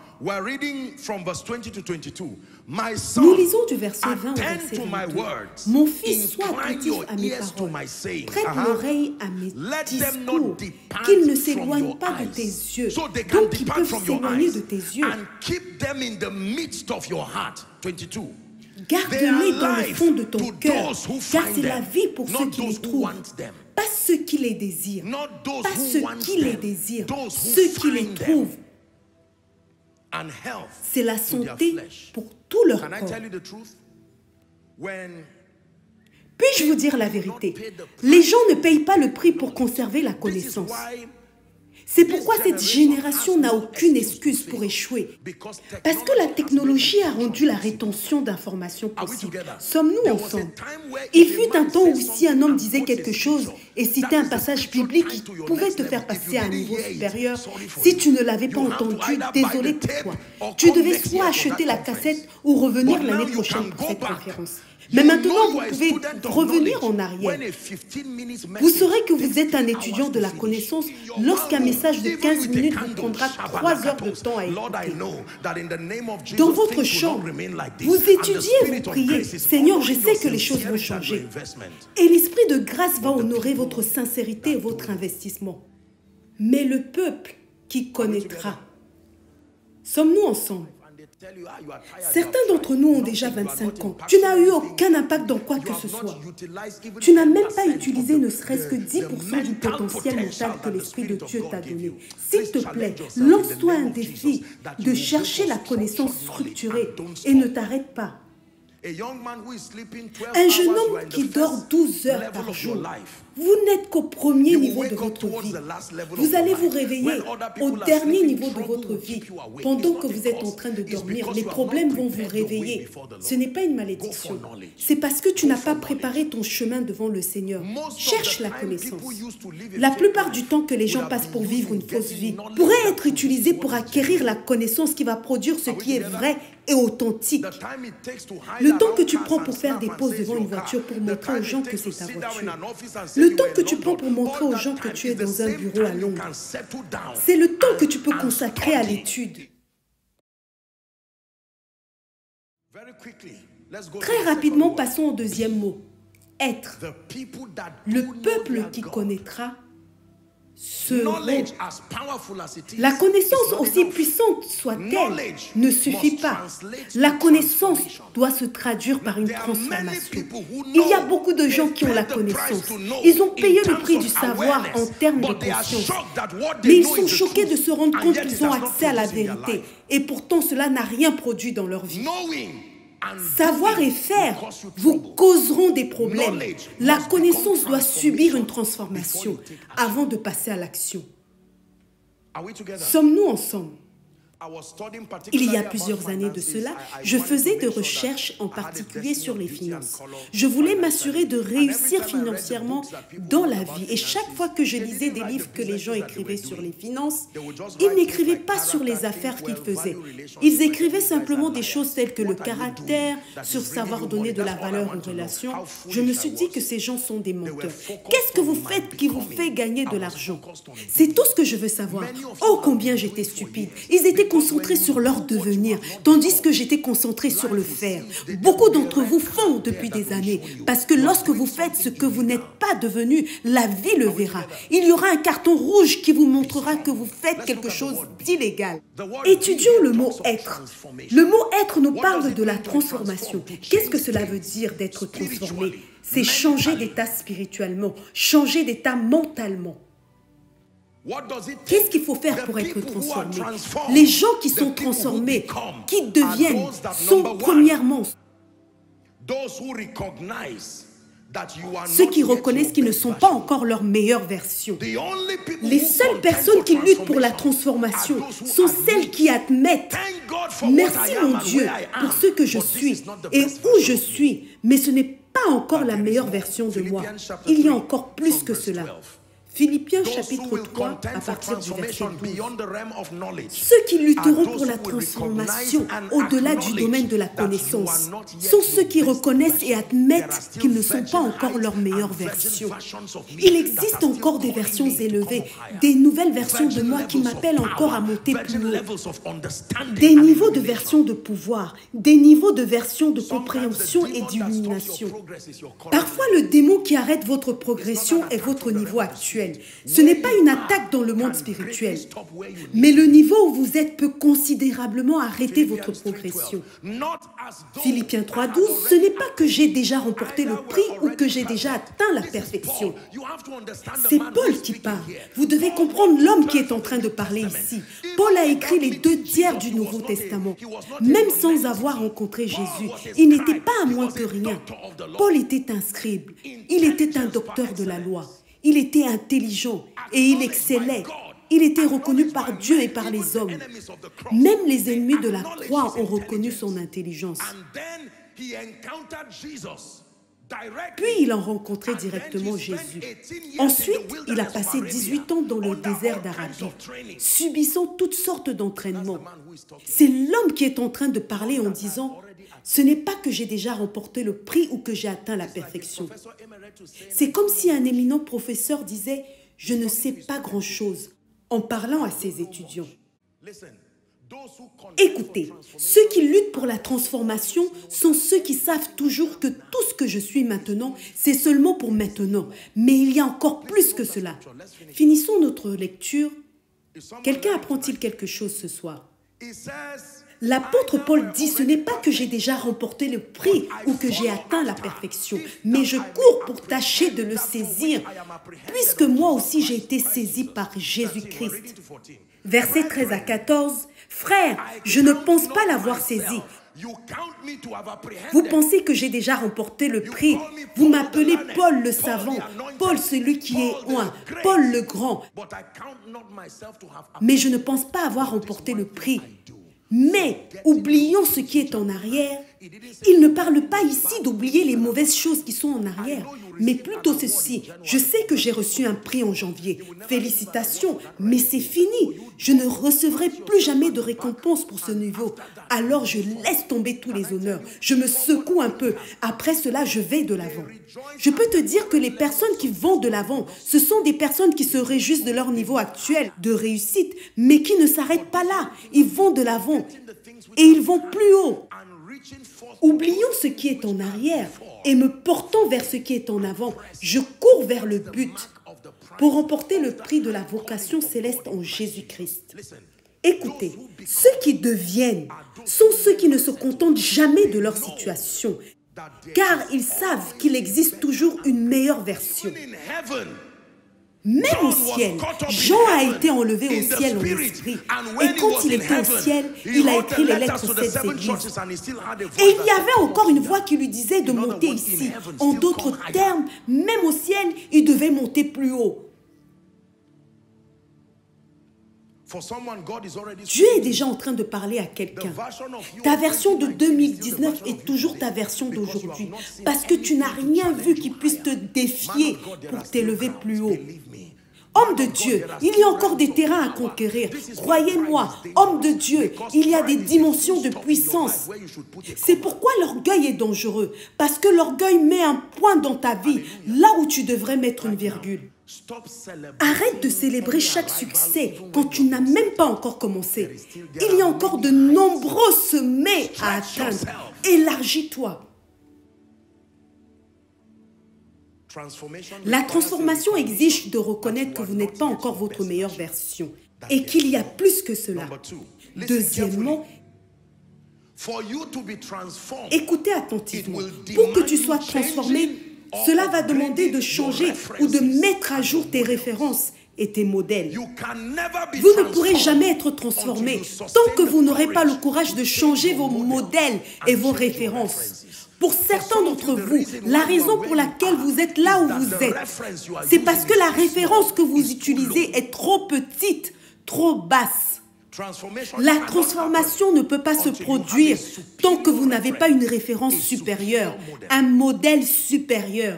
Speaker 1: Nous lisons du verset vingt au verset vingt-deux. Mon fils, sois attentif à mes paroles, prête l'oreille à mes discours, qu'ils ne s'éloignent pas de tes yeux. Donc ils peuvent s'éloigner de tes yeux. Garde-les dans le fond de ton cœur, car c'est la vie pour ceux qui les trouvent. Pas ceux qui les désirent, pas ceux qui les désirent, ceux qui les trouvent. C'est la santé pour tout leur corps. Puis-je vous dire la vérité? Les gens ne payent pas le prix pour conserver la connaissance. C'est pourquoi cette génération n'a aucune excuse pour échouer. Parce que la technologie a rendu la rétention d'informations possible. Sommes-nous ensemble? Il fut un temps où si un homme disait quelque chose et citait un passage biblique qui pouvait te faire passer à un niveau supérieur, si tu ne l'avais pas entendu, désolé pour toi. Tu devais soit acheter la cassette ou revenir l'année prochaine pour cette conférence. Mais maintenant, vous pouvez revenir en arrière. Vous saurez que vous êtes un étudiant de la connaissance lorsqu'un message de quinze minutes vous prendra trois heures de temps à écouter. Dans votre chambre, vous étudiez et vous priez. Seigneur, je sais que les choses vont changer. Et l'Esprit de grâce va honorer votre sincérité et votre investissement. Mais le peuple qui connaîtra. Sommes-nous ensemble? Certains d'entre nous ont déjà vingt-cinq ans. Tu n'as eu aucun impact dans quoi que ce soit. Tu n'as même pas utilisé ne serait-ce que dix pour cent du potentiel mental que l'Esprit de Dieu t'a donné. S'il te plaît, lance-toi un défi de chercher la connaissance structurée et ne t'arrête pas. Un jeune homme qui dort douze heures par jour, vous n'êtes qu'au premier niveau de votre vie. Vous allez vous réveiller au dernier niveau de votre vie. Pendant que vous êtes en train de dormir, les problèmes vont vous réveiller. Ce n'est pas une malédiction. C'est parce que tu n'as pas préparé ton chemin devant le Seigneur. Cherche la connaissance. La plupart du temps que les gens passent pour vivre une fausse vie pourrait être utilisé pour acquérir la connaissance qui va produire ce qui est vrai et authentique. Le temps que tu prends pour faire des pauses devant une voiture pour montrer aux gens que c'est ta voiture. Le temps que tu prends pour montrer aux gens que tu es dans un bureau à Londres. C'est le temps que tu peux consacrer à l'étude. Très rapidement, passons au deuxième mot. Être. Le peuple qui connaîtra seront. La connaissance, aussi puissante soit-elle, ne suffit pas. La connaissance doit se traduire par une transformation. Il y a beaucoup de gens qui ont la connaissance. Ils ont payé le prix du savoir en termes de conscience. Mais ils sont choqués de se rendre compte qu'ils ont accès à la vérité. Et pourtant, cela n'a rien produit dans leur vie. Savoir et faire vous causeront des problèmes. La connaissance doit subir une transformation avant de passer à l'action. Sommes-nous ensemble? Il y a plusieurs années de cela, je faisais des recherches en particulier sur les finances. Je voulais m'assurer de réussir financièrement dans la vie. Et chaque fois que je lisais des livres que les gens écrivaient sur les finances, ils n'écrivaient pas sur les affaires qu'ils faisaient. Ils écrivaient simplement des choses telles que le caractère, sur savoir donner de la valeur aux relations. Je me suis dit que ces gens sont des menteurs. Qu'est-ce que vous faites qui vous fait gagner de l'argent? C'est tout ce que je veux savoir. Oh, combien j'étais stupide. Ils étaient concentrés sur leur devenir, tandis que j'étais concentré sur le faire. Beaucoup d'entre vous font depuis des années, parce que lorsque vous faites ce que vous n'êtes pas devenu, la vie le verra. Il y aura un carton rouge qui vous montrera que vous faites quelque chose d'illégal. Étudions le mot « être ». Le mot « être » nous parle de la transformation. Qu'est-ce que cela veut dire d'être transformé? C'est changer d'état spirituellement, changer d'état mentalement. Qu'est-ce qu'il faut faire pour être transformé? Les gens qui sont transformés, qui deviennent, sont premièrement ceux qui reconnaissent qu'ils ne sont pas encore leur meilleure version. Les seules personnes qui luttent pour la transformation sont celles qui admettent « Merci mon Dieu pour ce que je suis et où je suis, mais ce n'est pas encore la meilleure version de moi. Il y a encore plus que cela. » Philippiens chapitre trois, à partir du verset douze. Ceux qui lutteront pour la transformation au-delà du domaine de la connaissance sont ceux qui reconnaissent et admettent qu'ils ne sont pas encore leur meilleure version. Il existe encore des versions élevées, des nouvelles versions de moi qui m'appellent encore à monter plus haut. Des niveaux de version de pouvoir, des niveaux de version de compréhension et d'illumination. Parfois, le démon qui arrête votre progression est votre niveau actuel. Ce n'est pas une attaque dans le monde spirituel, mais le niveau où vous êtes peut considérablement arrêter votre progression. Philippiens trois, douze, ce n'est pas que j'ai déjà remporté le prix ou que j'ai déjà atteint la perfection. C'est Paul qui parle. Vous devez comprendre l'homme qui est en train de parler ici. Paul a écrit les deux tiers du Nouveau Testament. Même sans avoir rencontré Jésus, il n'était pas à moins que rien. Paul était un scribe. Il était un docteur de la loi. Il était intelligent et il excellait. Il était reconnu par Dieu et par les hommes. Même les ennemis de la croix ont reconnu son intelligence. Puis il a rencontré directement Jésus. Ensuite, il a passé dix-huit ans dans le désert d'Arabie, subissant toutes sortes d'entraînements. C'est l'homme qui est en train de parler en disant « Ce n'est pas que j'ai déjà remporté le prix ou que j'ai atteint la perfection. » C'est comme si un éminent professeur disait « Je ne sais pas grand-chose » en parlant à ses étudiants. Écoutez, ceux qui luttent pour la transformation sont ceux qui savent toujours que tout ce que je suis maintenant, c'est seulement pour maintenant. Mais il y a encore plus que cela. Finissons notre lecture. Quelqu'un apprend-il quelque chose ce soir? L'apôtre Paul dit, ce n'est pas que j'ai déjà remporté le prix ou que j'ai atteint la perfection, mais je cours pour tâcher de le saisir, puisque moi aussi j'ai été saisi par Jésus-Christ. Versets treize à quatorze, « Frères, je ne pense pas l'avoir saisi, Vous pensez que j'ai déjà remporté le prix. Vous m'appelez Paul le savant, Paul celui qui est oint, Paul le grand. Mais je ne pense pas avoir remporté le prix. Mais oublions ce qui est en arrière. Il ne parle pas ici d'oublier les mauvaises choses qui sont en arrière, mais plutôt ceci. Je sais que j'ai reçu un prix en janvier. Félicitations, mais c'est fini. Je ne recevrai plus jamais de récompense pour ce niveau. Alors je laisse tomber tous les honneurs. Je me secoue un peu. Après cela, je vais de l'avant. Je peux te dire que les personnes qui vont de l'avant, ce sont des personnes qui se réjouissent de leur niveau actuel de réussite, mais qui ne s'arrêtent pas là. Ils vont de l'avant et ils vont plus haut. Oublions ce qui est en arrière et me portons vers ce qui est en avant. Je cours vers le but pour remporter le prix de la vocation céleste en Jésus-Christ. Écoutez, ceux qui deviennent sont ceux qui ne se contentent jamais de leur situation, car ils savent qu'il existe toujours une meilleure version. Même au ciel, Jean a été enlevé au ciel en esprit. Et quand il était au ciel, il a écrit les lettres aux sept églises. Et il y avait encore une voix qui lui disait de monter ici. En d'autres termes, même au ciel, il devait monter plus haut. Dieu est déjà en train de parler à quelqu'un. Ta version de deux mille dix-neuf est toujours ta version d'aujourd'hui. Parce que tu n'as rien vu qui puisse te défier pour t'élever plus haut. Homme de Dieu, il y a encore des terrains à conquérir. Croyez-moi, homme de Dieu, il y a des dimensions de puissance. C'est pourquoi l'orgueil est dangereux. Parce que l'orgueil met un point dans ta vie, là où tu devrais mettre une virgule. Arrête de célébrer chaque succès quand tu n'as même pas encore commencé. Il y a encore de nombreux sommets à atteindre. Élargis-toi. La transformation exige de reconnaître que vous n'êtes pas encore votre meilleure version et qu'il y a plus que cela. Deuxièmement, écoutez attentivement. Pour que tu sois transformé, cela va demander de changer ou de mettre à jour tes références et tes modèles. Vous ne pourrez jamais être transformé tant que vous n'aurez pas le courage de changer vos modèles et vos références. Pour certains d'entre vous, la raison pour laquelle vous êtes là où vous êtes, c'est parce que la référence que vous utilisez est trop petite, trop basse. La transformation ne peut pas se produire tant que vous n'avez pas une référence supérieure, un modèle supérieur.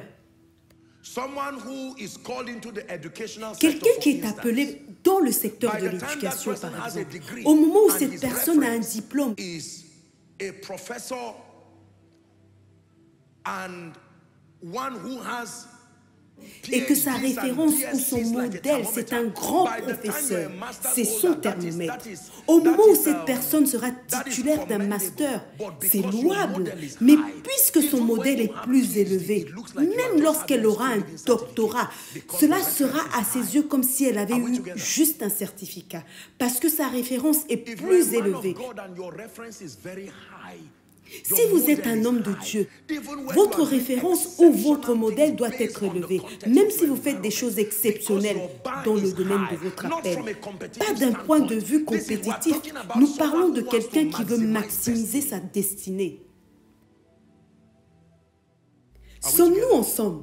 Speaker 1: Quelqu'un qui est appelé dans le secteur de l'éducation, par exemple, au moment où cette personne a un diplôme, et que sa référence ou son modèle, c'est un grand professeur, c'est son thermomètre. Au moment où cette personne sera titulaire d'un master, c'est louable, mais puisque son modèle est plus élevé, même lorsqu'elle aura un doctorat, cela sera à ses yeux comme si elle avait eu juste un certificat, parce que sa référence est plus élevée. Si vous êtes un homme de Dieu, votre référence ou votre modèle doit être élevé, même si vous faites des choses exceptionnelles dans le domaine de votre appel. Pas d'un point de vue compétitif, nous parlons de quelqu'un qui veut maximiser sa destinée. Sommes-nous ensemble?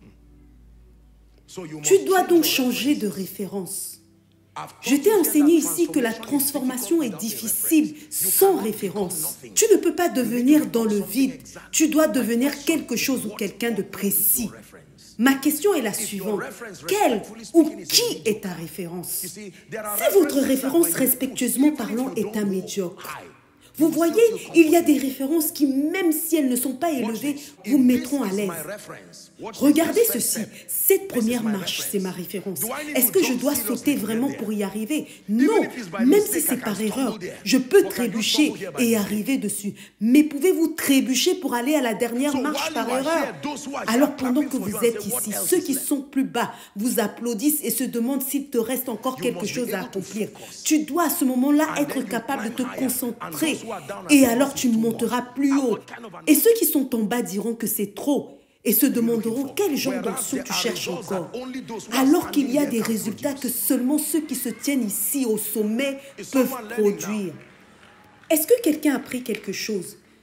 Speaker 1: Tu dois donc changer de référence. Je t'ai enseigné ici que la transformation est difficile sans référence. Tu ne peux pas devenir dans le vide. Tu dois devenir quelque chose ou quelqu'un de précis. Ma question est la suivante. Quelle ou qui est ta référence? Si votre référence, respectueusement parlant, est un médiocre, vous voyez, il y a des références qui, même si elles ne sont pas élevées, vous mettront à l'aise. Regardez ceci. Cette première marche, c'est ma référence. Est-ce que je dois sauter vraiment pour y arriver? Non, même si c'est par erreur, je peux trébucher et arriver dessus. Mais pouvez-vous trébucher pour aller à la dernière marche par erreur? Alors pendant que vous êtes ici, ceux qui sont plus bas vous applaudissent et se demandent s'il te reste encore quelque chose à accomplir. Tu dois à ce moment-là être capable de te concentrer. Et alors tu monteras plus haut. Et ceux qui sont en bas diront que c'est trop et se demanderont quel genre d'onction tu cherches encore. Alors qu'il y a des résultats que seulement ceux qui se tiennent ici au sommet peuvent produire. Est-ce que quelqu'un a appris quelque chose?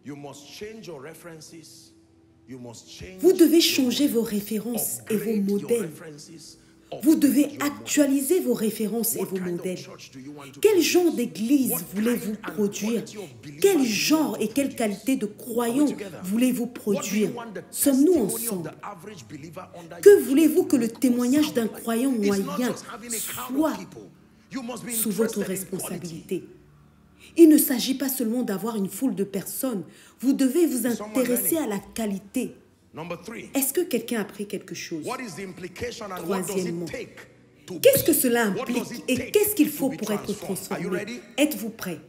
Speaker 1: Vous devez changer vos références et vos modèles. Vous devez actualiser vos références et vos modèles. Quel genre d'église voulez-vous produire? Quel genre et quelle qualité de croyants voulez-vous produire? Sommes-nous ensemble? Que voulez-vous que le témoignage d'un croyant moyen soit sous votre responsabilité? Il ne s'agit pas seulement d'avoir une foule de personnes. Vous devez vous intéresser à la qualité. Est-ce que quelqu'un a appris quelque chose? Troisièmement, qu'est-ce que cela implique et qu'est-ce qu'il faut pour être transformé? Êtes-vous prêts?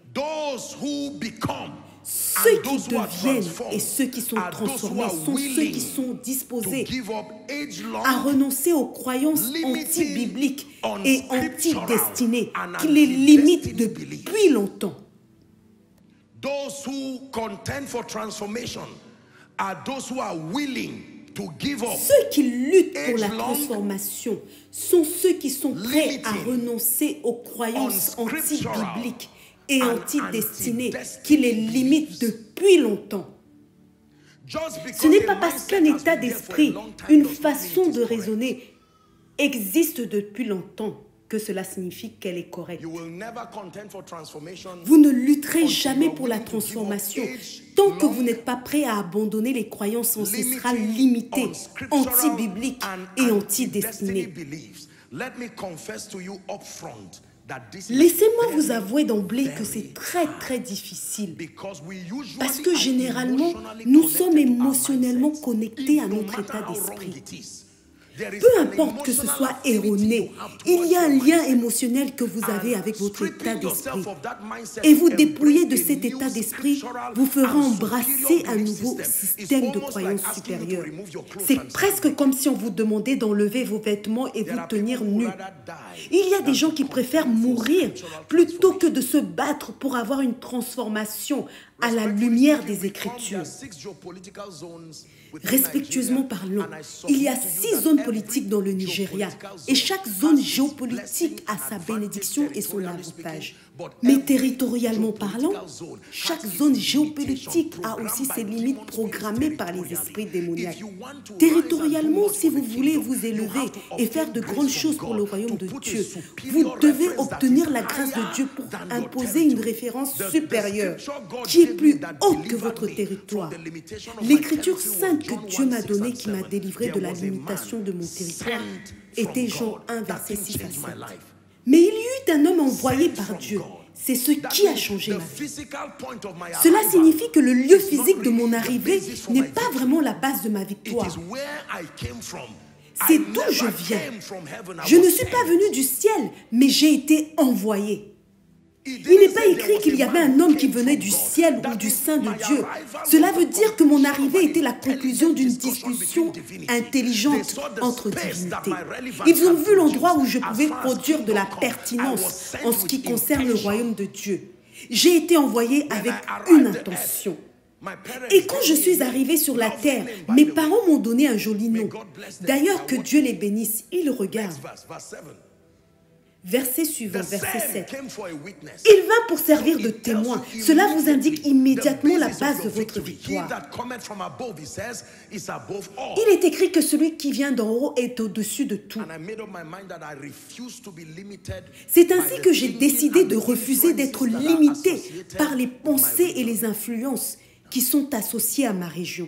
Speaker 1: Ceux qui deviennent et ceux qui sont transformés sont ceux qui sont disposés à renoncer aux croyances anti-bibliques et anti-destinées qui les limitent depuis longtemps.
Speaker 2: Those who contend for transformation are those who are willing to give up.
Speaker 1: Ceux qui luttent pour la transformation sont ceux qui sont prêts à renoncer aux croyances anti-bibliques et anti-destinées qui les limitent depuis longtemps. Ce n'est pas parce qu'un état d'esprit, une façon de raisonner existe depuis longtemps que cela signifie qu'elle est correcte. Vous ne lutterez jamais pour la transformation tant que vous n'êtes pas prêt à abandonner les croyances ancestrales limitées, anti-bibliques et anti-destinées. Laissez-moi vous avouer d'emblée que c'est très très difficile parce que généralement, nous sommes émotionnellement connectés à notre état d'esprit. Peu importe que ce soit erroné, il y a un lien émotionnel que vous avez avec votre état d'esprit. Et vous dépouiller de cet état d'esprit vous fera embrasser un nouveau système de croyances supérieures. C'est presque comme si on vous demandait d'enlever vos vêtements et vous tenir nus. Il y a des gens qui préfèrent mourir plutôt que de se battre pour avoir une transformation à la lumière des Écritures. Respectueusement parlant, il y a six zones politiques dans le Nigeria et chaque zone géopolitique a sa bénédiction et son avantage. Mais territorialement parlant, chaque zone géopolitique a aussi ses limites programmées par les esprits démoniaques. Territorialement, si vous voulez vous élever et faire de grandes choses pour le royaume de Dieu, vous devez obtenir la grâce de Dieu pour imposer une référence supérieure qui est plus haute que votre territoire. L'écriture sainte que Dieu m'a donnée qui m'a délivré de la limitation de mon territoire était Jean un, verset six à sept. Mais il y eut un homme envoyé par Dieu. C'est ce qui a changé ma vie. Cela signifie que le lieu physique de mon arrivée n'est pas vraiment la base de ma victoire. C'est d'où je viens. Je ne suis pas venu du ciel, mais j'ai été envoyé. Il n'est pas écrit qu'il y avait un homme qui venait du ciel ou du sein de Dieu. Cela veut dire que mon arrivée était la conclusion d'une discussion intelligente entre divinités. Ils ont vu l'endroit où je pouvais produire de la pertinence en ce qui concerne le royaume de Dieu. J'ai été envoyé avec une intention. Et quand je suis arrivé sur la terre, mes parents m'ont donné un joli nom. D'ailleurs, que Dieu les bénisse, ils regardent. Verset suivant, verset sept. Il vint pour servir de témoin. Cela vous indique immédiatement la base de votre victoire. Il est écrit que celui qui vient d'en haut est au-dessus de tout. C'est ainsi que j'ai décidé de refuser d'être limité par les pensées et les influences qui sont associées à ma région.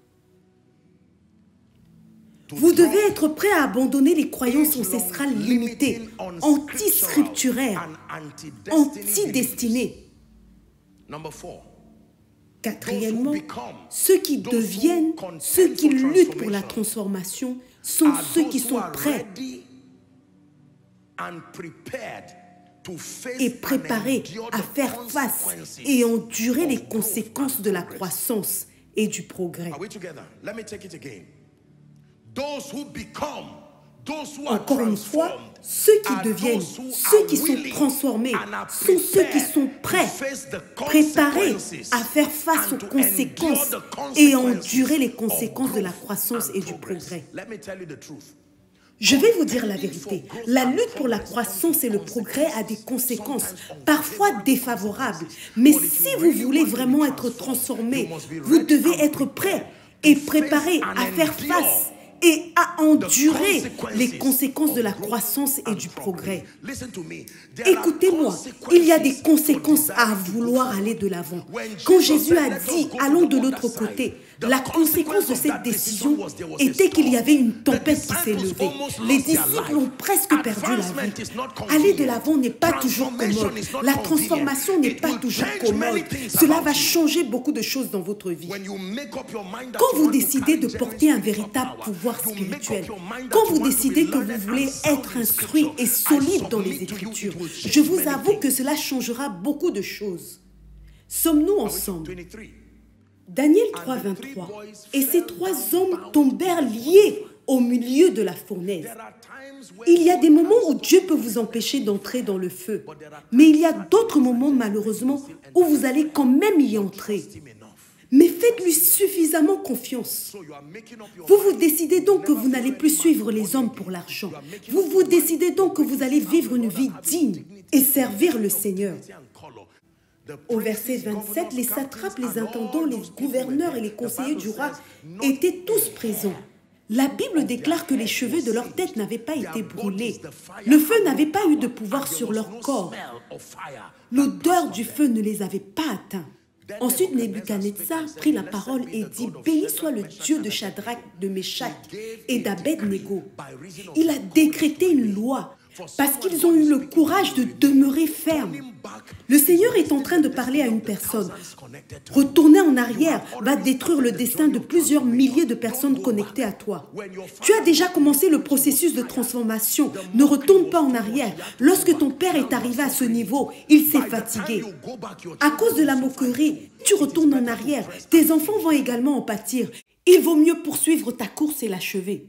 Speaker 1: Vous devez être prêt à abandonner les croyances ancestrales limitées, anti-scripturaires, anti-destinées. Quatrièmement, ceux qui deviennent, ceux qui luttent pour la transformation, sont ceux qui sont prêts et préparés à faire face et endurer les conséquences de la croissance et du progrès. Encore une fois, ceux qui deviennent, ceux qui sont transformés, sont ceux qui sont prêts, préparés à faire face aux conséquences et à endurer les conséquences de la croissance et du progrès. Je vais vous dire la vérité. La lutte pour la croissance et le progrès a des conséquences, parfois défavorables. Mais si vous voulez vraiment être transformé, vous devez être prêt et préparé à faire face et à endurer les conséquences de la croissance et du progrès. Écoutez-moi, il y a des conséquences à vouloir aller de l'avant. Quand Jésus a dit « allons de l'autre côté », la conséquence de cette décision était qu'il y avait une tempête qui s'est levée. Les disciples ont presque perdu la vie. Aller de l'avant n'est pas toujours commode. La transformation n'est pas toujours commode. Cela va changer beaucoup de choses dans votre vie. Quand vous décidez de porter un véritable pouvoir spirituel, quand vous décidez que vous voulez être instruit et solide dans les Écritures, je vous avoue que cela changera beaucoup de choses. Sommes-nous ensemble? Daniel trois, vingt-trois. Et ces trois hommes tombèrent liés au milieu de la fournaise. Il y a des moments où Dieu peut vous empêcher d'entrer dans le feu. Mais il y a d'autres moments, malheureusement, où vous allez quand même y entrer. Mais faites-lui suffisamment confiance. Vous vous décidez donc que vous n'allez plus suivre les hommes pour l'argent. Vous vous décidez donc que vous allez vivre une vie digne et servir le Seigneur. Au verset vingt-sept, les satrapes, les intendants, les gouverneurs et les conseillers du roi étaient tous présents. La Bible déclare que les cheveux de leur tête n'avaient pas été brûlés. Le feu n'avait pas eu de pouvoir sur leur corps. L'odeur du feu ne les avait pas atteints. Ensuite, Nebuchadnezzar prit la parole et dit « Béni soit le Dieu de Shadrach, de Meshach et d'Abed-Nego. » Il a décrété une loi parce qu'ils ont eu le courage de demeurer fermes. Le Seigneur est en train de parler à une personne. Retourner en arrière va détruire le destin de plusieurs milliers de personnes connectées à toi. Tu as déjà commencé le processus de transformation. Ne retourne pas en arrière. Lorsque ton père est arrivé à ce niveau, il s'est fatigué. À cause de la moquerie, tu retournes en arrière. Tes enfants vont également en pâtir. Il vaut mieux poursuivre ta course et l'achever.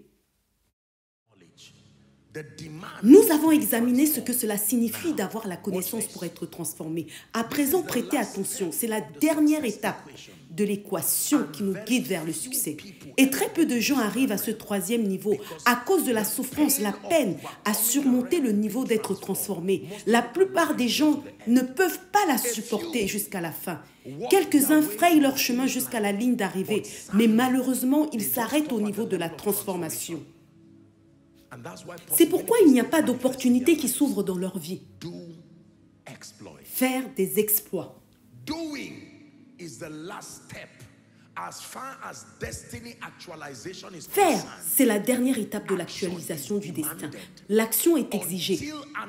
Speaker 1: Nous avons examiné ce que cela signifie d'avoir la connaissance pour être transformé. À présent, prêtez attention. C'est la dernière étape de l'équation qui nous guide vers le succès. Et très peu de gens arrivent à ce troisième niveau à cause de la souffrance, la peine à surmonter le niveau d'être transformé. La plupart des gens ne peuvent pas la supporter jusqu'à la fin. Quelques-uns frayent leur chemin jusqu'à la ligne d'arrivée, mais malheureusement, ils s'arrêtent au niveau de la transformation. C'est pourquoi il n'y a pas d'opportunité qui s'ouvre dans leur vie. Faire des exploits. Faire, c'est la dernière étape de l'actualisation du destin. L'action est exigée.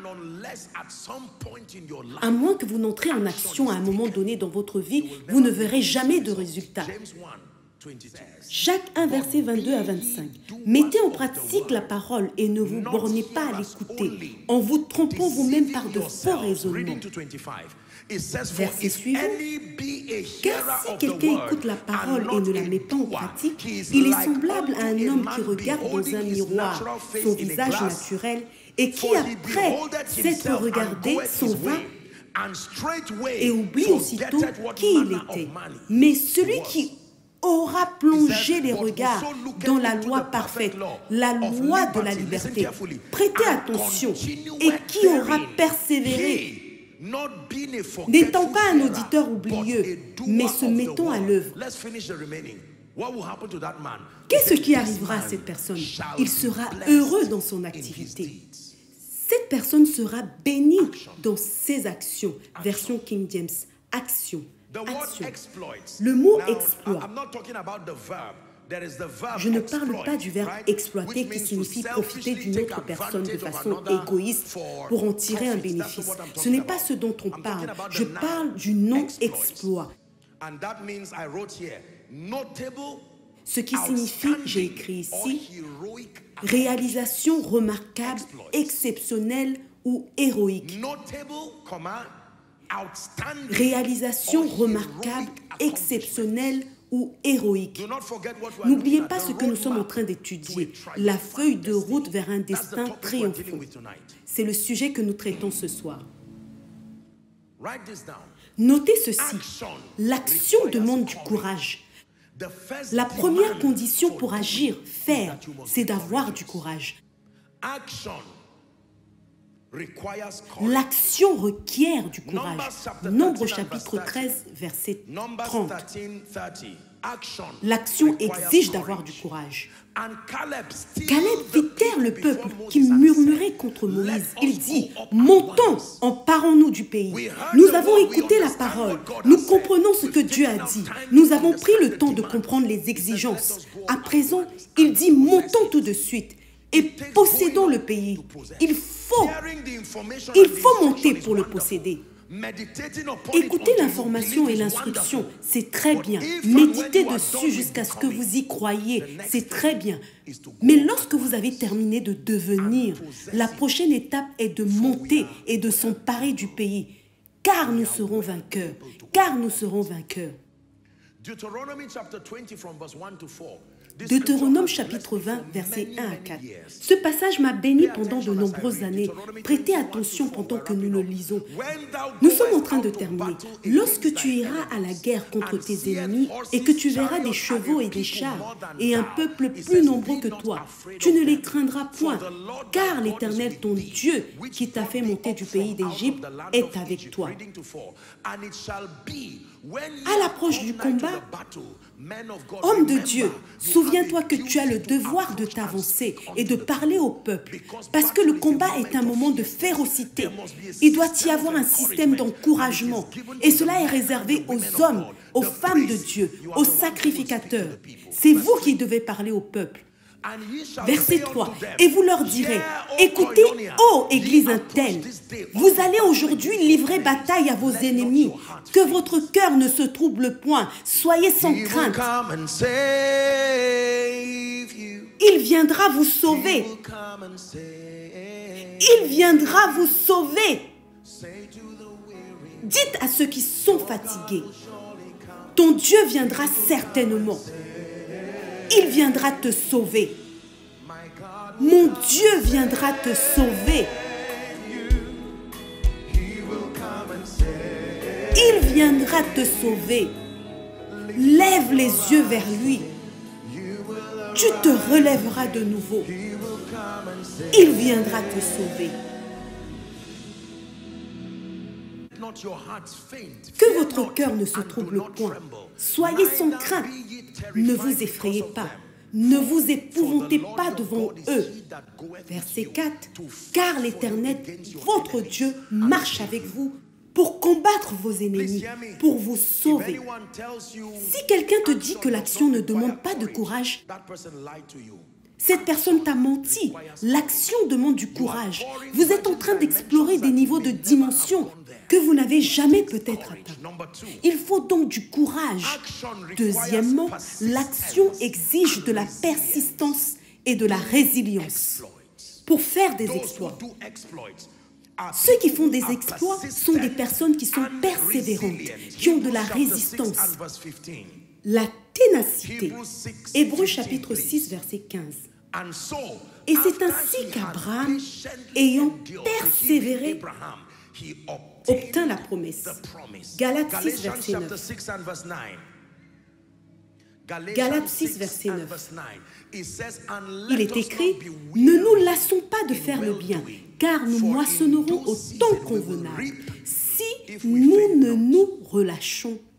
Speaker 1: À moins que vous n'entrez en action à un moment donné dans votre vie, vous ne verrez jamais de résultat. Jacques un, verset vingt-deux à vingt-cinq. Mettez en pratique la parole et ne vous bornez pas à l'écouter, en vous trompant vous-même par de faux raisonnements. Verset suivant. Car si quelqu'un écoute la parole et ne la met pas en pratique, il est semblable à un homme qui regarde dans un miroir son visage naturel et qui, après s'être regardé, s'en va et oublie aussitôt qui il était. Mais celui qui aura plongé les regards dans la loi parfaite, la loi de la liberté. Prêtez attention. Et qui aura persévéré, n'étant pas un auditeur oublieux, mais se mettant à l'œuvre. Qu'est-ce qui arrivera à cette personne? Il sera heureux dans son activité. Cette personne sera bénie dans ses actions. Version King James. Action. Action. Le mot exploit. Je ne parle pas du verbe exploiter qui signifie profiter d'une autre personne de façon égoïste pour en tirer un bénéfice. Ce n'est pas ce dont on parle. Je parle du non-exploit. Ce qui signifie, j'ai écrit ici, réalisation remarquable, exceptionnelle ou héroïque. Réalisation remarquable, exceptionnelle ou héroïque. N'oubliez pas ce que nous sommes en train d'étudier, la feuille de route vers un destin triomphant. C'est le sujet que nous traitons ce soir. Notez ceci, l'action demande du courage. La première condition pour agir, faire, c'est d'avoir du courage. L'action requiert du courage. Nombre chapitre treize, verset trente. L'action exige d'avoir du courage. Caleb fit taire le peuple qui murmurait contre Moïse. Il dit, montons, emparons-nous du pays. Nous avons écouté la parole. Nous comprenons ce que Dieu a dit. Nous avons pris le temps de comprendre les exigences. À présent, il dit, montons tout de suite et possédons le pays. Il faut, il faut monter pour le posséder. Écoutez l'information et l'instruction, c'est très bien. Méditez dessus jusqu'à ce que vous y croyiez, c'est très bien. Mais lorsque vous avez terminé de devenir, la prochaine étape est de monter et de s'emparer du pays. Car nous serons vainqueurs, car nous serons vainqueurs. Deutéronome chapitre vingt, versets un à quatre. Ce passage m'a béni pendant de nombreuses années. Prêtez attention pendant que nous le lisons. Nous sommes en train de terminer. Lorsque tu iras à la guerre contre tes ennemis et que tu verras des chevaux et des chars et un peuple plus nombreux que toi, tu ne les craindras point, car l'Éternel, ton Dieu, qui t'a fait monter du pays d'Égypte, est avec toi. À l'approche du combat, homme de Dieu, souviens-toi que tu as le devoir de t'avancer et de parler au peuple, parce que le combat est un moment de férocité. Il doit y avoir un système d'encouragement, et cela est réservé aux hommes, aux femmes de Dieu, aux sacrificateurs. C'est vous qui devez parler au peuple. Verset trois. Et vous leur direz, écoutez, ô Église interne, vous allez aujourd'hui livrer bataille à vos ennemis. Que votre cœur ne se trouble point. Soyez sans crainte. Il viendra vous sauver. Il viendra vous sauver. Dites à ceux qui sont fatigués, ton Dieu viendra certainement. Il viendra te sauver. Mon Dieu viendra te sauver. Il viendra te sauver. Lève les yeux vers lui. Tu te relèveras de nouveau. Il viendra te sauver. Que votre cœur ne se trouble point. Soyez sans crainte. Ne vous effrayez pas. Ne vous épouvantez pas devant eux. Verset quatre. Car l'Éternel, votre Dieu, marche avec vous pour combattre vos ennemis, pour vous sauver. Si quelqu'un te dit que l'action ne demande pas de courage, cette personne t'a menti. L'action demande du courage. Vous êtes en train d'explorer des niveaux de dimension que vous n'avez jamais peut-être atteint. Il faut donc du courage. Deuxièmement, l'action exige de la persistance et de la résilience pour faire des exploits. Ceux qui font des exploits sont des personnes qui sont persévérantes, qui ont de la résistance, la ténacité. Hébreux chapitre six, verset quinze. Et c'est ainsi qu'Abraham, ayant persévéré, obtint la promesse. Galates six, verset neuf. Galates six, verset neuf. Il est écrit, « Ne nous lassons pas de faire le bien, car nous moissonnerons au temps convenable, si nous ne nous relâchons pas. »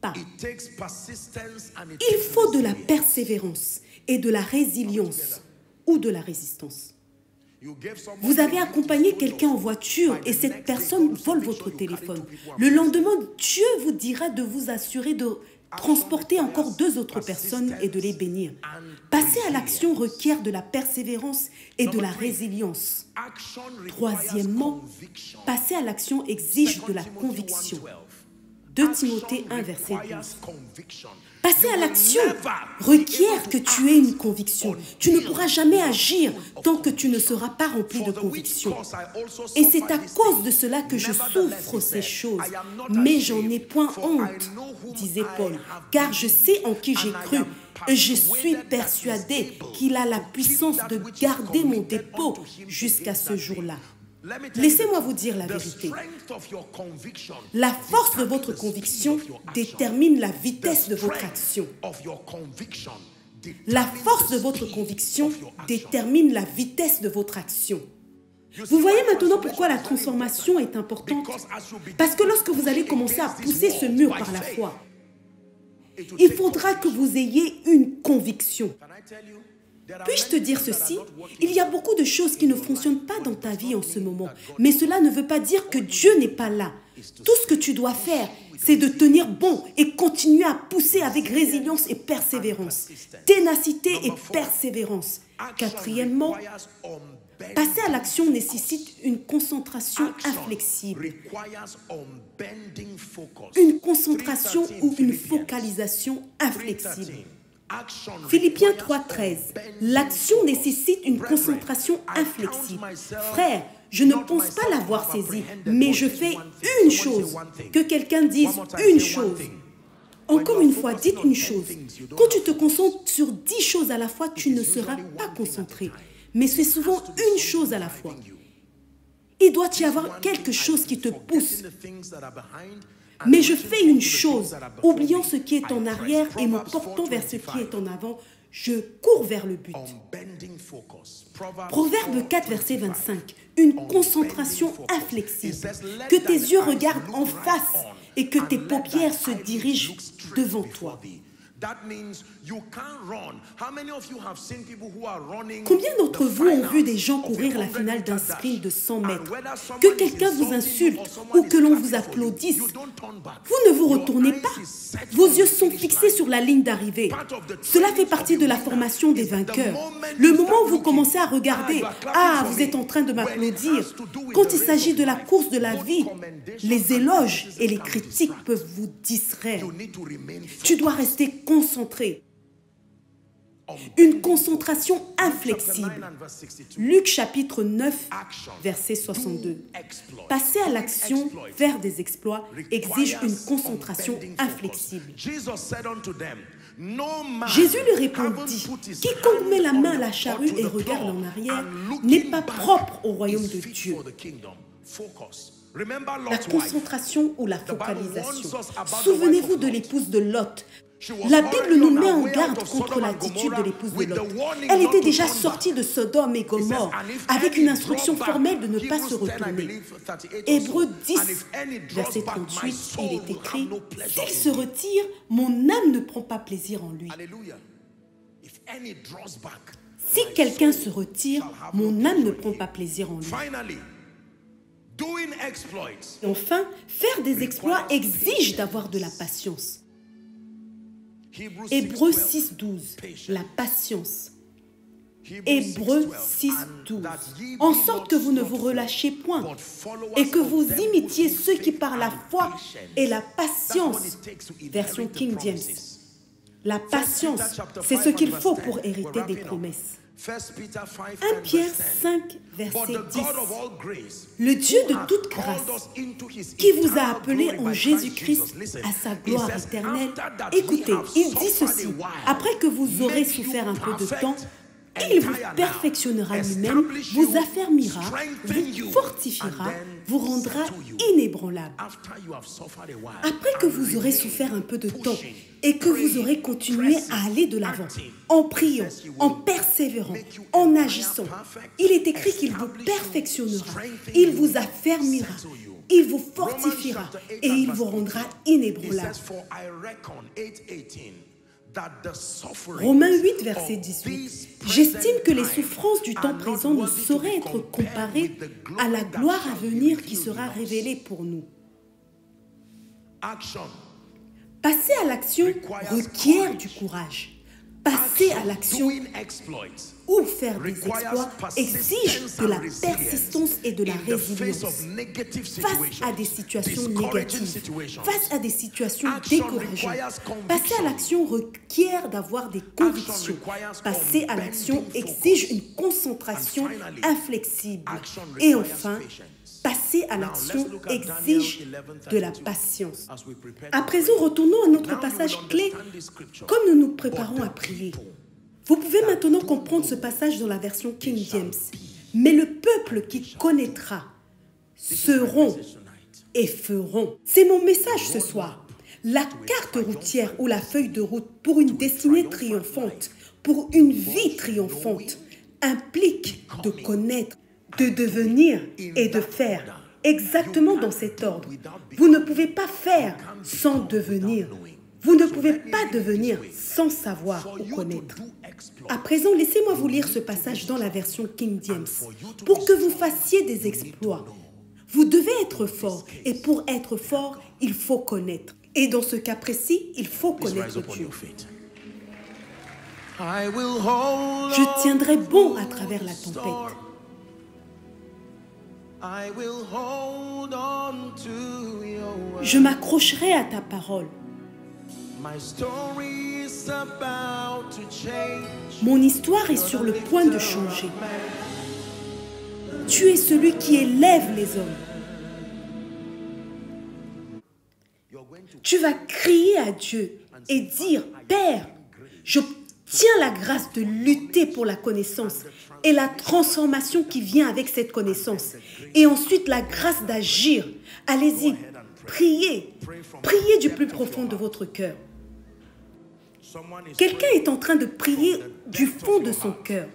Speaker 1: Il faut de la persévérance et de la résilience ou de la résistance. Vous avez accompagné quelqu'un en voiture et cette personne vole votre téléphone. Le lendemain, Dieu vous dira de vous assurer de transporter encore deux autres personnes et de les bénir. Passer à l'action requiert de la persévérance et de la résilience. Troisièmement, passer à l'action exige de la conviction. deux Timothée un, verset douze. Passer à l'action requiert que tu aies une conviction. Tu ne pourras jamais agir tant que tu ne seras pas rempli de conviction. Et c'est à cause de cela que je souffre ces choses. Mais j'en ai point honte, disait Paul, car je sais en qui j'ai cru. Et je suis persuadé qu'il a la puissance de garder mon dépôt jusqu'à ce jour-là. Laissez-moi vous dire la vérité. La force de votre conviction détermine la vitesse de votre action. La force de votre conviction détermine la vitesse de votre action. Vous voyez maintenant pourquoi la transformation est importante? Parce que lorsque vous allez commencer à pousser ce mur par la foi, il faudra que vous ayez une conviction. Puis-je te dire ceci? Il y a beaucoup de choses qui ne fonctionnent pas dans ta vie en ce moment. Mais cela ne veut pas dire que Dieu n'est pas là. Tout ce que tu dois faire, c'est de tenir bon et continuer à pousser avec résilience et persévérance. Ténacité et persévérance. Quatrièmement, passer à l'action nécessite une concentration inflexible. Une concentration ou une focalisation inflexible. Philippiens trois, treize. L'action nécessite une concentration inflexible. Frère, je ne pense pas l'avoir saisi, mais je fais une chose. Que quelqu'un dise une chose. Encore une fois, dites une chose. Quand tu te concentres sur dix choses à la fois, tu ne seras pas concentré. Mais c'est souvent une chose à la fois. Il doit y avoir quelque chose qui te pousse. Mais je fais une chose, oubliant ce qui est en arrière et me portant vers ce qui est en avant, je cours vers le but. Proverbe quatre, verset vingt-cinq. Une concentration inflexible. Que tes yeux regardent en face et que tes paupières se dirigent devant toi. Combien d'entre vous ont vu des gens courir la finale d'un sprint de cent mètres? Que quelqu'un vous insulte ou que l'on vous applaudisse, vous ne vous retournez pas. Vos yeux sont fixés sur la ligne d'arrivée. Cela fait partie de la formation des vainqueurs. Le moment où vous commencez à regarder, ah, vous êtes en train de m'applaudir. Quand il s'agit de la course de la vie, les éloges et les critiques peuvent vous distraire. Tu dois rester concentré. Une concentration inflexible. Luc chapitre neuf, verset soixante-deux. Passer à l'action, faire des exploits, exige une concentration inflexible. Jésus lui répondit, quiconque met la main à la charrue et regarde en arrière n'est pas propre au royaume de Dieu. La concentration ou la focalisation. Souvenez-vous de l'épouse de Lot. La Bible nous met en garde contre l'attitude de l'épouse de Lot. Elle était déjà sortie de Sodome et Gomorrhe avec une instruction formelle de ne pas se retourner. Hébreux dix, verset trente-huit, il est écrit « S'il se retire, mon âme ne prend pas plaisir en lui. » Si quelqu'un se retire, mon âme ne prend pas plaisir en lui. Et enfin, faire des exploits exige d'avoir de la patience. Hébreux six, douze, la patience. Hébreux six, douze. En sorte que vous ne vous relâchiez point et que vous imitiez ceux qui par la foi et la patience, version King James. La patience, c'est ce qu'il faut pour hériter des promesses. un Pierre cinq, verset dix. Le Dieu de toute grâce, qui vous a appelé en Jésus-Christ à sa gloire éternelle. Écoutez, il dit ceci. Après que vous aurez souffert un peu de temps, il vous perfectionnera lui-même, vous affermira, vous fortifiera, vous rendra inébranlable. Après que vous aurez souffert un peu de temps et que vous aurez continué à aller de l'avant, en priant, en persévérant, en agissant, il est écrit qu'il vous perfectionnera, il vous affermira, il vous fortifiera et il vous rendra inébranlable. Romains huit, verset dix-huit. J'estime que les souffrances du temps présent ne sauraient être comparées à la gloire à venir qui sera révélée pour nous. Passer à l'action requiert du courage. Passer à l'action ou faire des exploits exige de la persistance et de la résilience face à des situations négatives, face à des situations décourageantes. Passer à l'action requiert d'avoir des convictions. Passer à l'action exige une concentration inflexible. Et enfin, passer à l'action exige de la patience. À présent, retournons à notre passage clé comme nous nous préparons à prier. Vous pouvez maintenant comprendre ce passage dans la version King James. Mais le peuple qui connaîtra seront et feront. C'est mon message ce soir. La carte routière ou la feuille de route pour une destinée triomphante, pour une vie triomphante, implique de connaître de devenir et de faire, exactement dans cet ordre. Vous ne pouvez pas faire sans devenir. Vous ne pouvez pas devenir sans savoir ou connaître. À présent, laissez-moi vous lire ce passage dans la version King James. Pour que vous fassiez des exploits, vous devez être fort. Et pour être fort, il faut connaître. Et dans ce cas précis, il faut connaître Dieu. Je tiendrai bon à travers la tempête. Je m'accrocherai à ta parole. Mon histoire est sur le point de changer. Tu es celui qui élève les hommes. Tu vas crier à Dieu et dire, Père, j'obtiens la grâce de lutter pour la connaissance et la transformation qui vient avec cette connaissance. Et ensuite la grâce d'agir. Allez-y, priez. Priez du plus profond de votre cœur. Quelqu'un est en train de prier du fond de son cœur.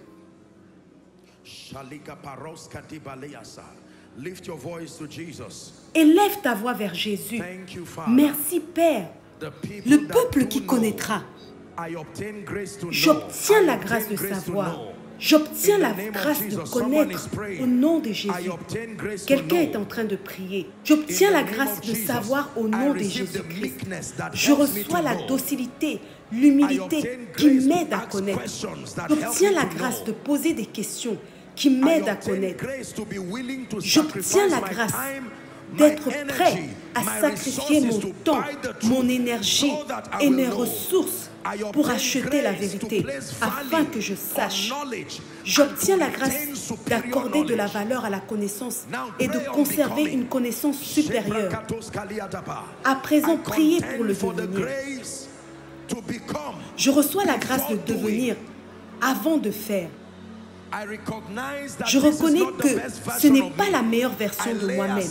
Speaker 1: Élève ta voix vers Jésus. Merci Père. Le peuple qui connaîtra. J'obtiens la grâce de savoir. J'obtiens la grâce de connaître au nom de Jésus. Quelqu'un est en train de prier. J'obtiens la grâce de savoir au nom de Jésus-Christ. Je reçois la docilité, l'humilité qui m'aide à connaître. J'obtiens la grâce de poser des questions qui m'aident à connaître. J'obtiens la grâce d'être prêt à sacrifier mon temps, mon énergie et mes ressources pour acheter la vérité, afin que je sache. J'obtiens la grâce d'accorder de la valeur à la connaissance et de conserver une connaissance supérieure. À présent, priez pour le devenir. Je reçois la grâce de devenir avant de faire. Je reconnais que ce n'est pas la meilleure version de moi-même.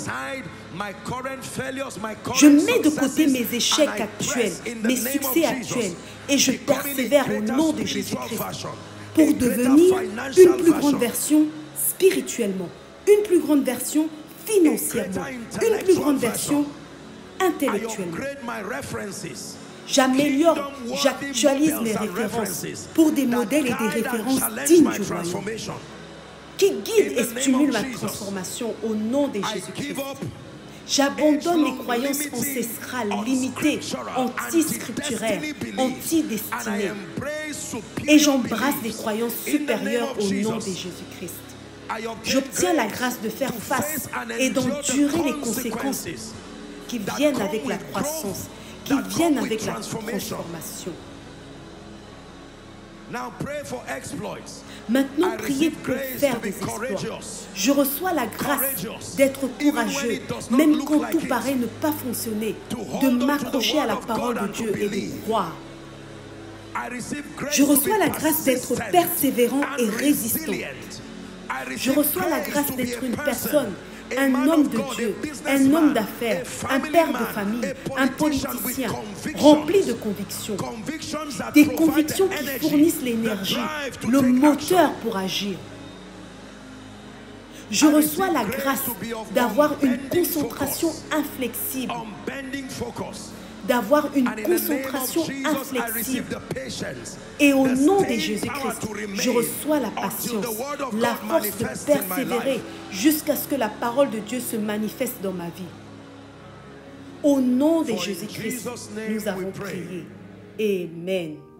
Speaker 1: Je mets de côté mes échecs actuels, mes succès actuels, et je persévère au nom de Jésus-Christ pour devenir une plus grande version spirituellement, une plus grande version financièrement, une plus grande version intellectuellement. J'améliore, j'actualise mes références pour des modèles et des références dignes du royaume, qui guident et stimulent ma transformation au nom de Jésus-Christ. J'abandonne les croyances ancestrales, limitées, anti-scripturaires, anti-destinées. Et j'embrasse des croyances supérieures au nom de Jésus-Christ. J'obtiens la grâce de faire face et d'endurer les conséquences qui viennent avec la croissance, qui viennent avec la transformation. Maintenant, priez pour faire des exploits. Je reçois la grâce d'être courageux, même quand tout paraît ne pas fonctionner, de m'accrocher à la parole de Dieu et de croire. Je reçois la grâce d'être persévérant et résistant. Je reçois la grâce d'être une personne, un homme de Dieu, un homme d'affaires, un père de famille, un politicien, rempli de convictions. Des convictions qui fournissent l'énergie, le moteur pour agir. Je reçois la grâce d'avoir une concentration inflexible, d'avoir une concentration inflexible. Et au nom de Jésus-Christ, je reçois la patience, la force de persévérer jusqu'à ce que la parole de Dieu se manifeste dans ma vie. Au nom de Jésus-Christ, nous avons prié. Amen.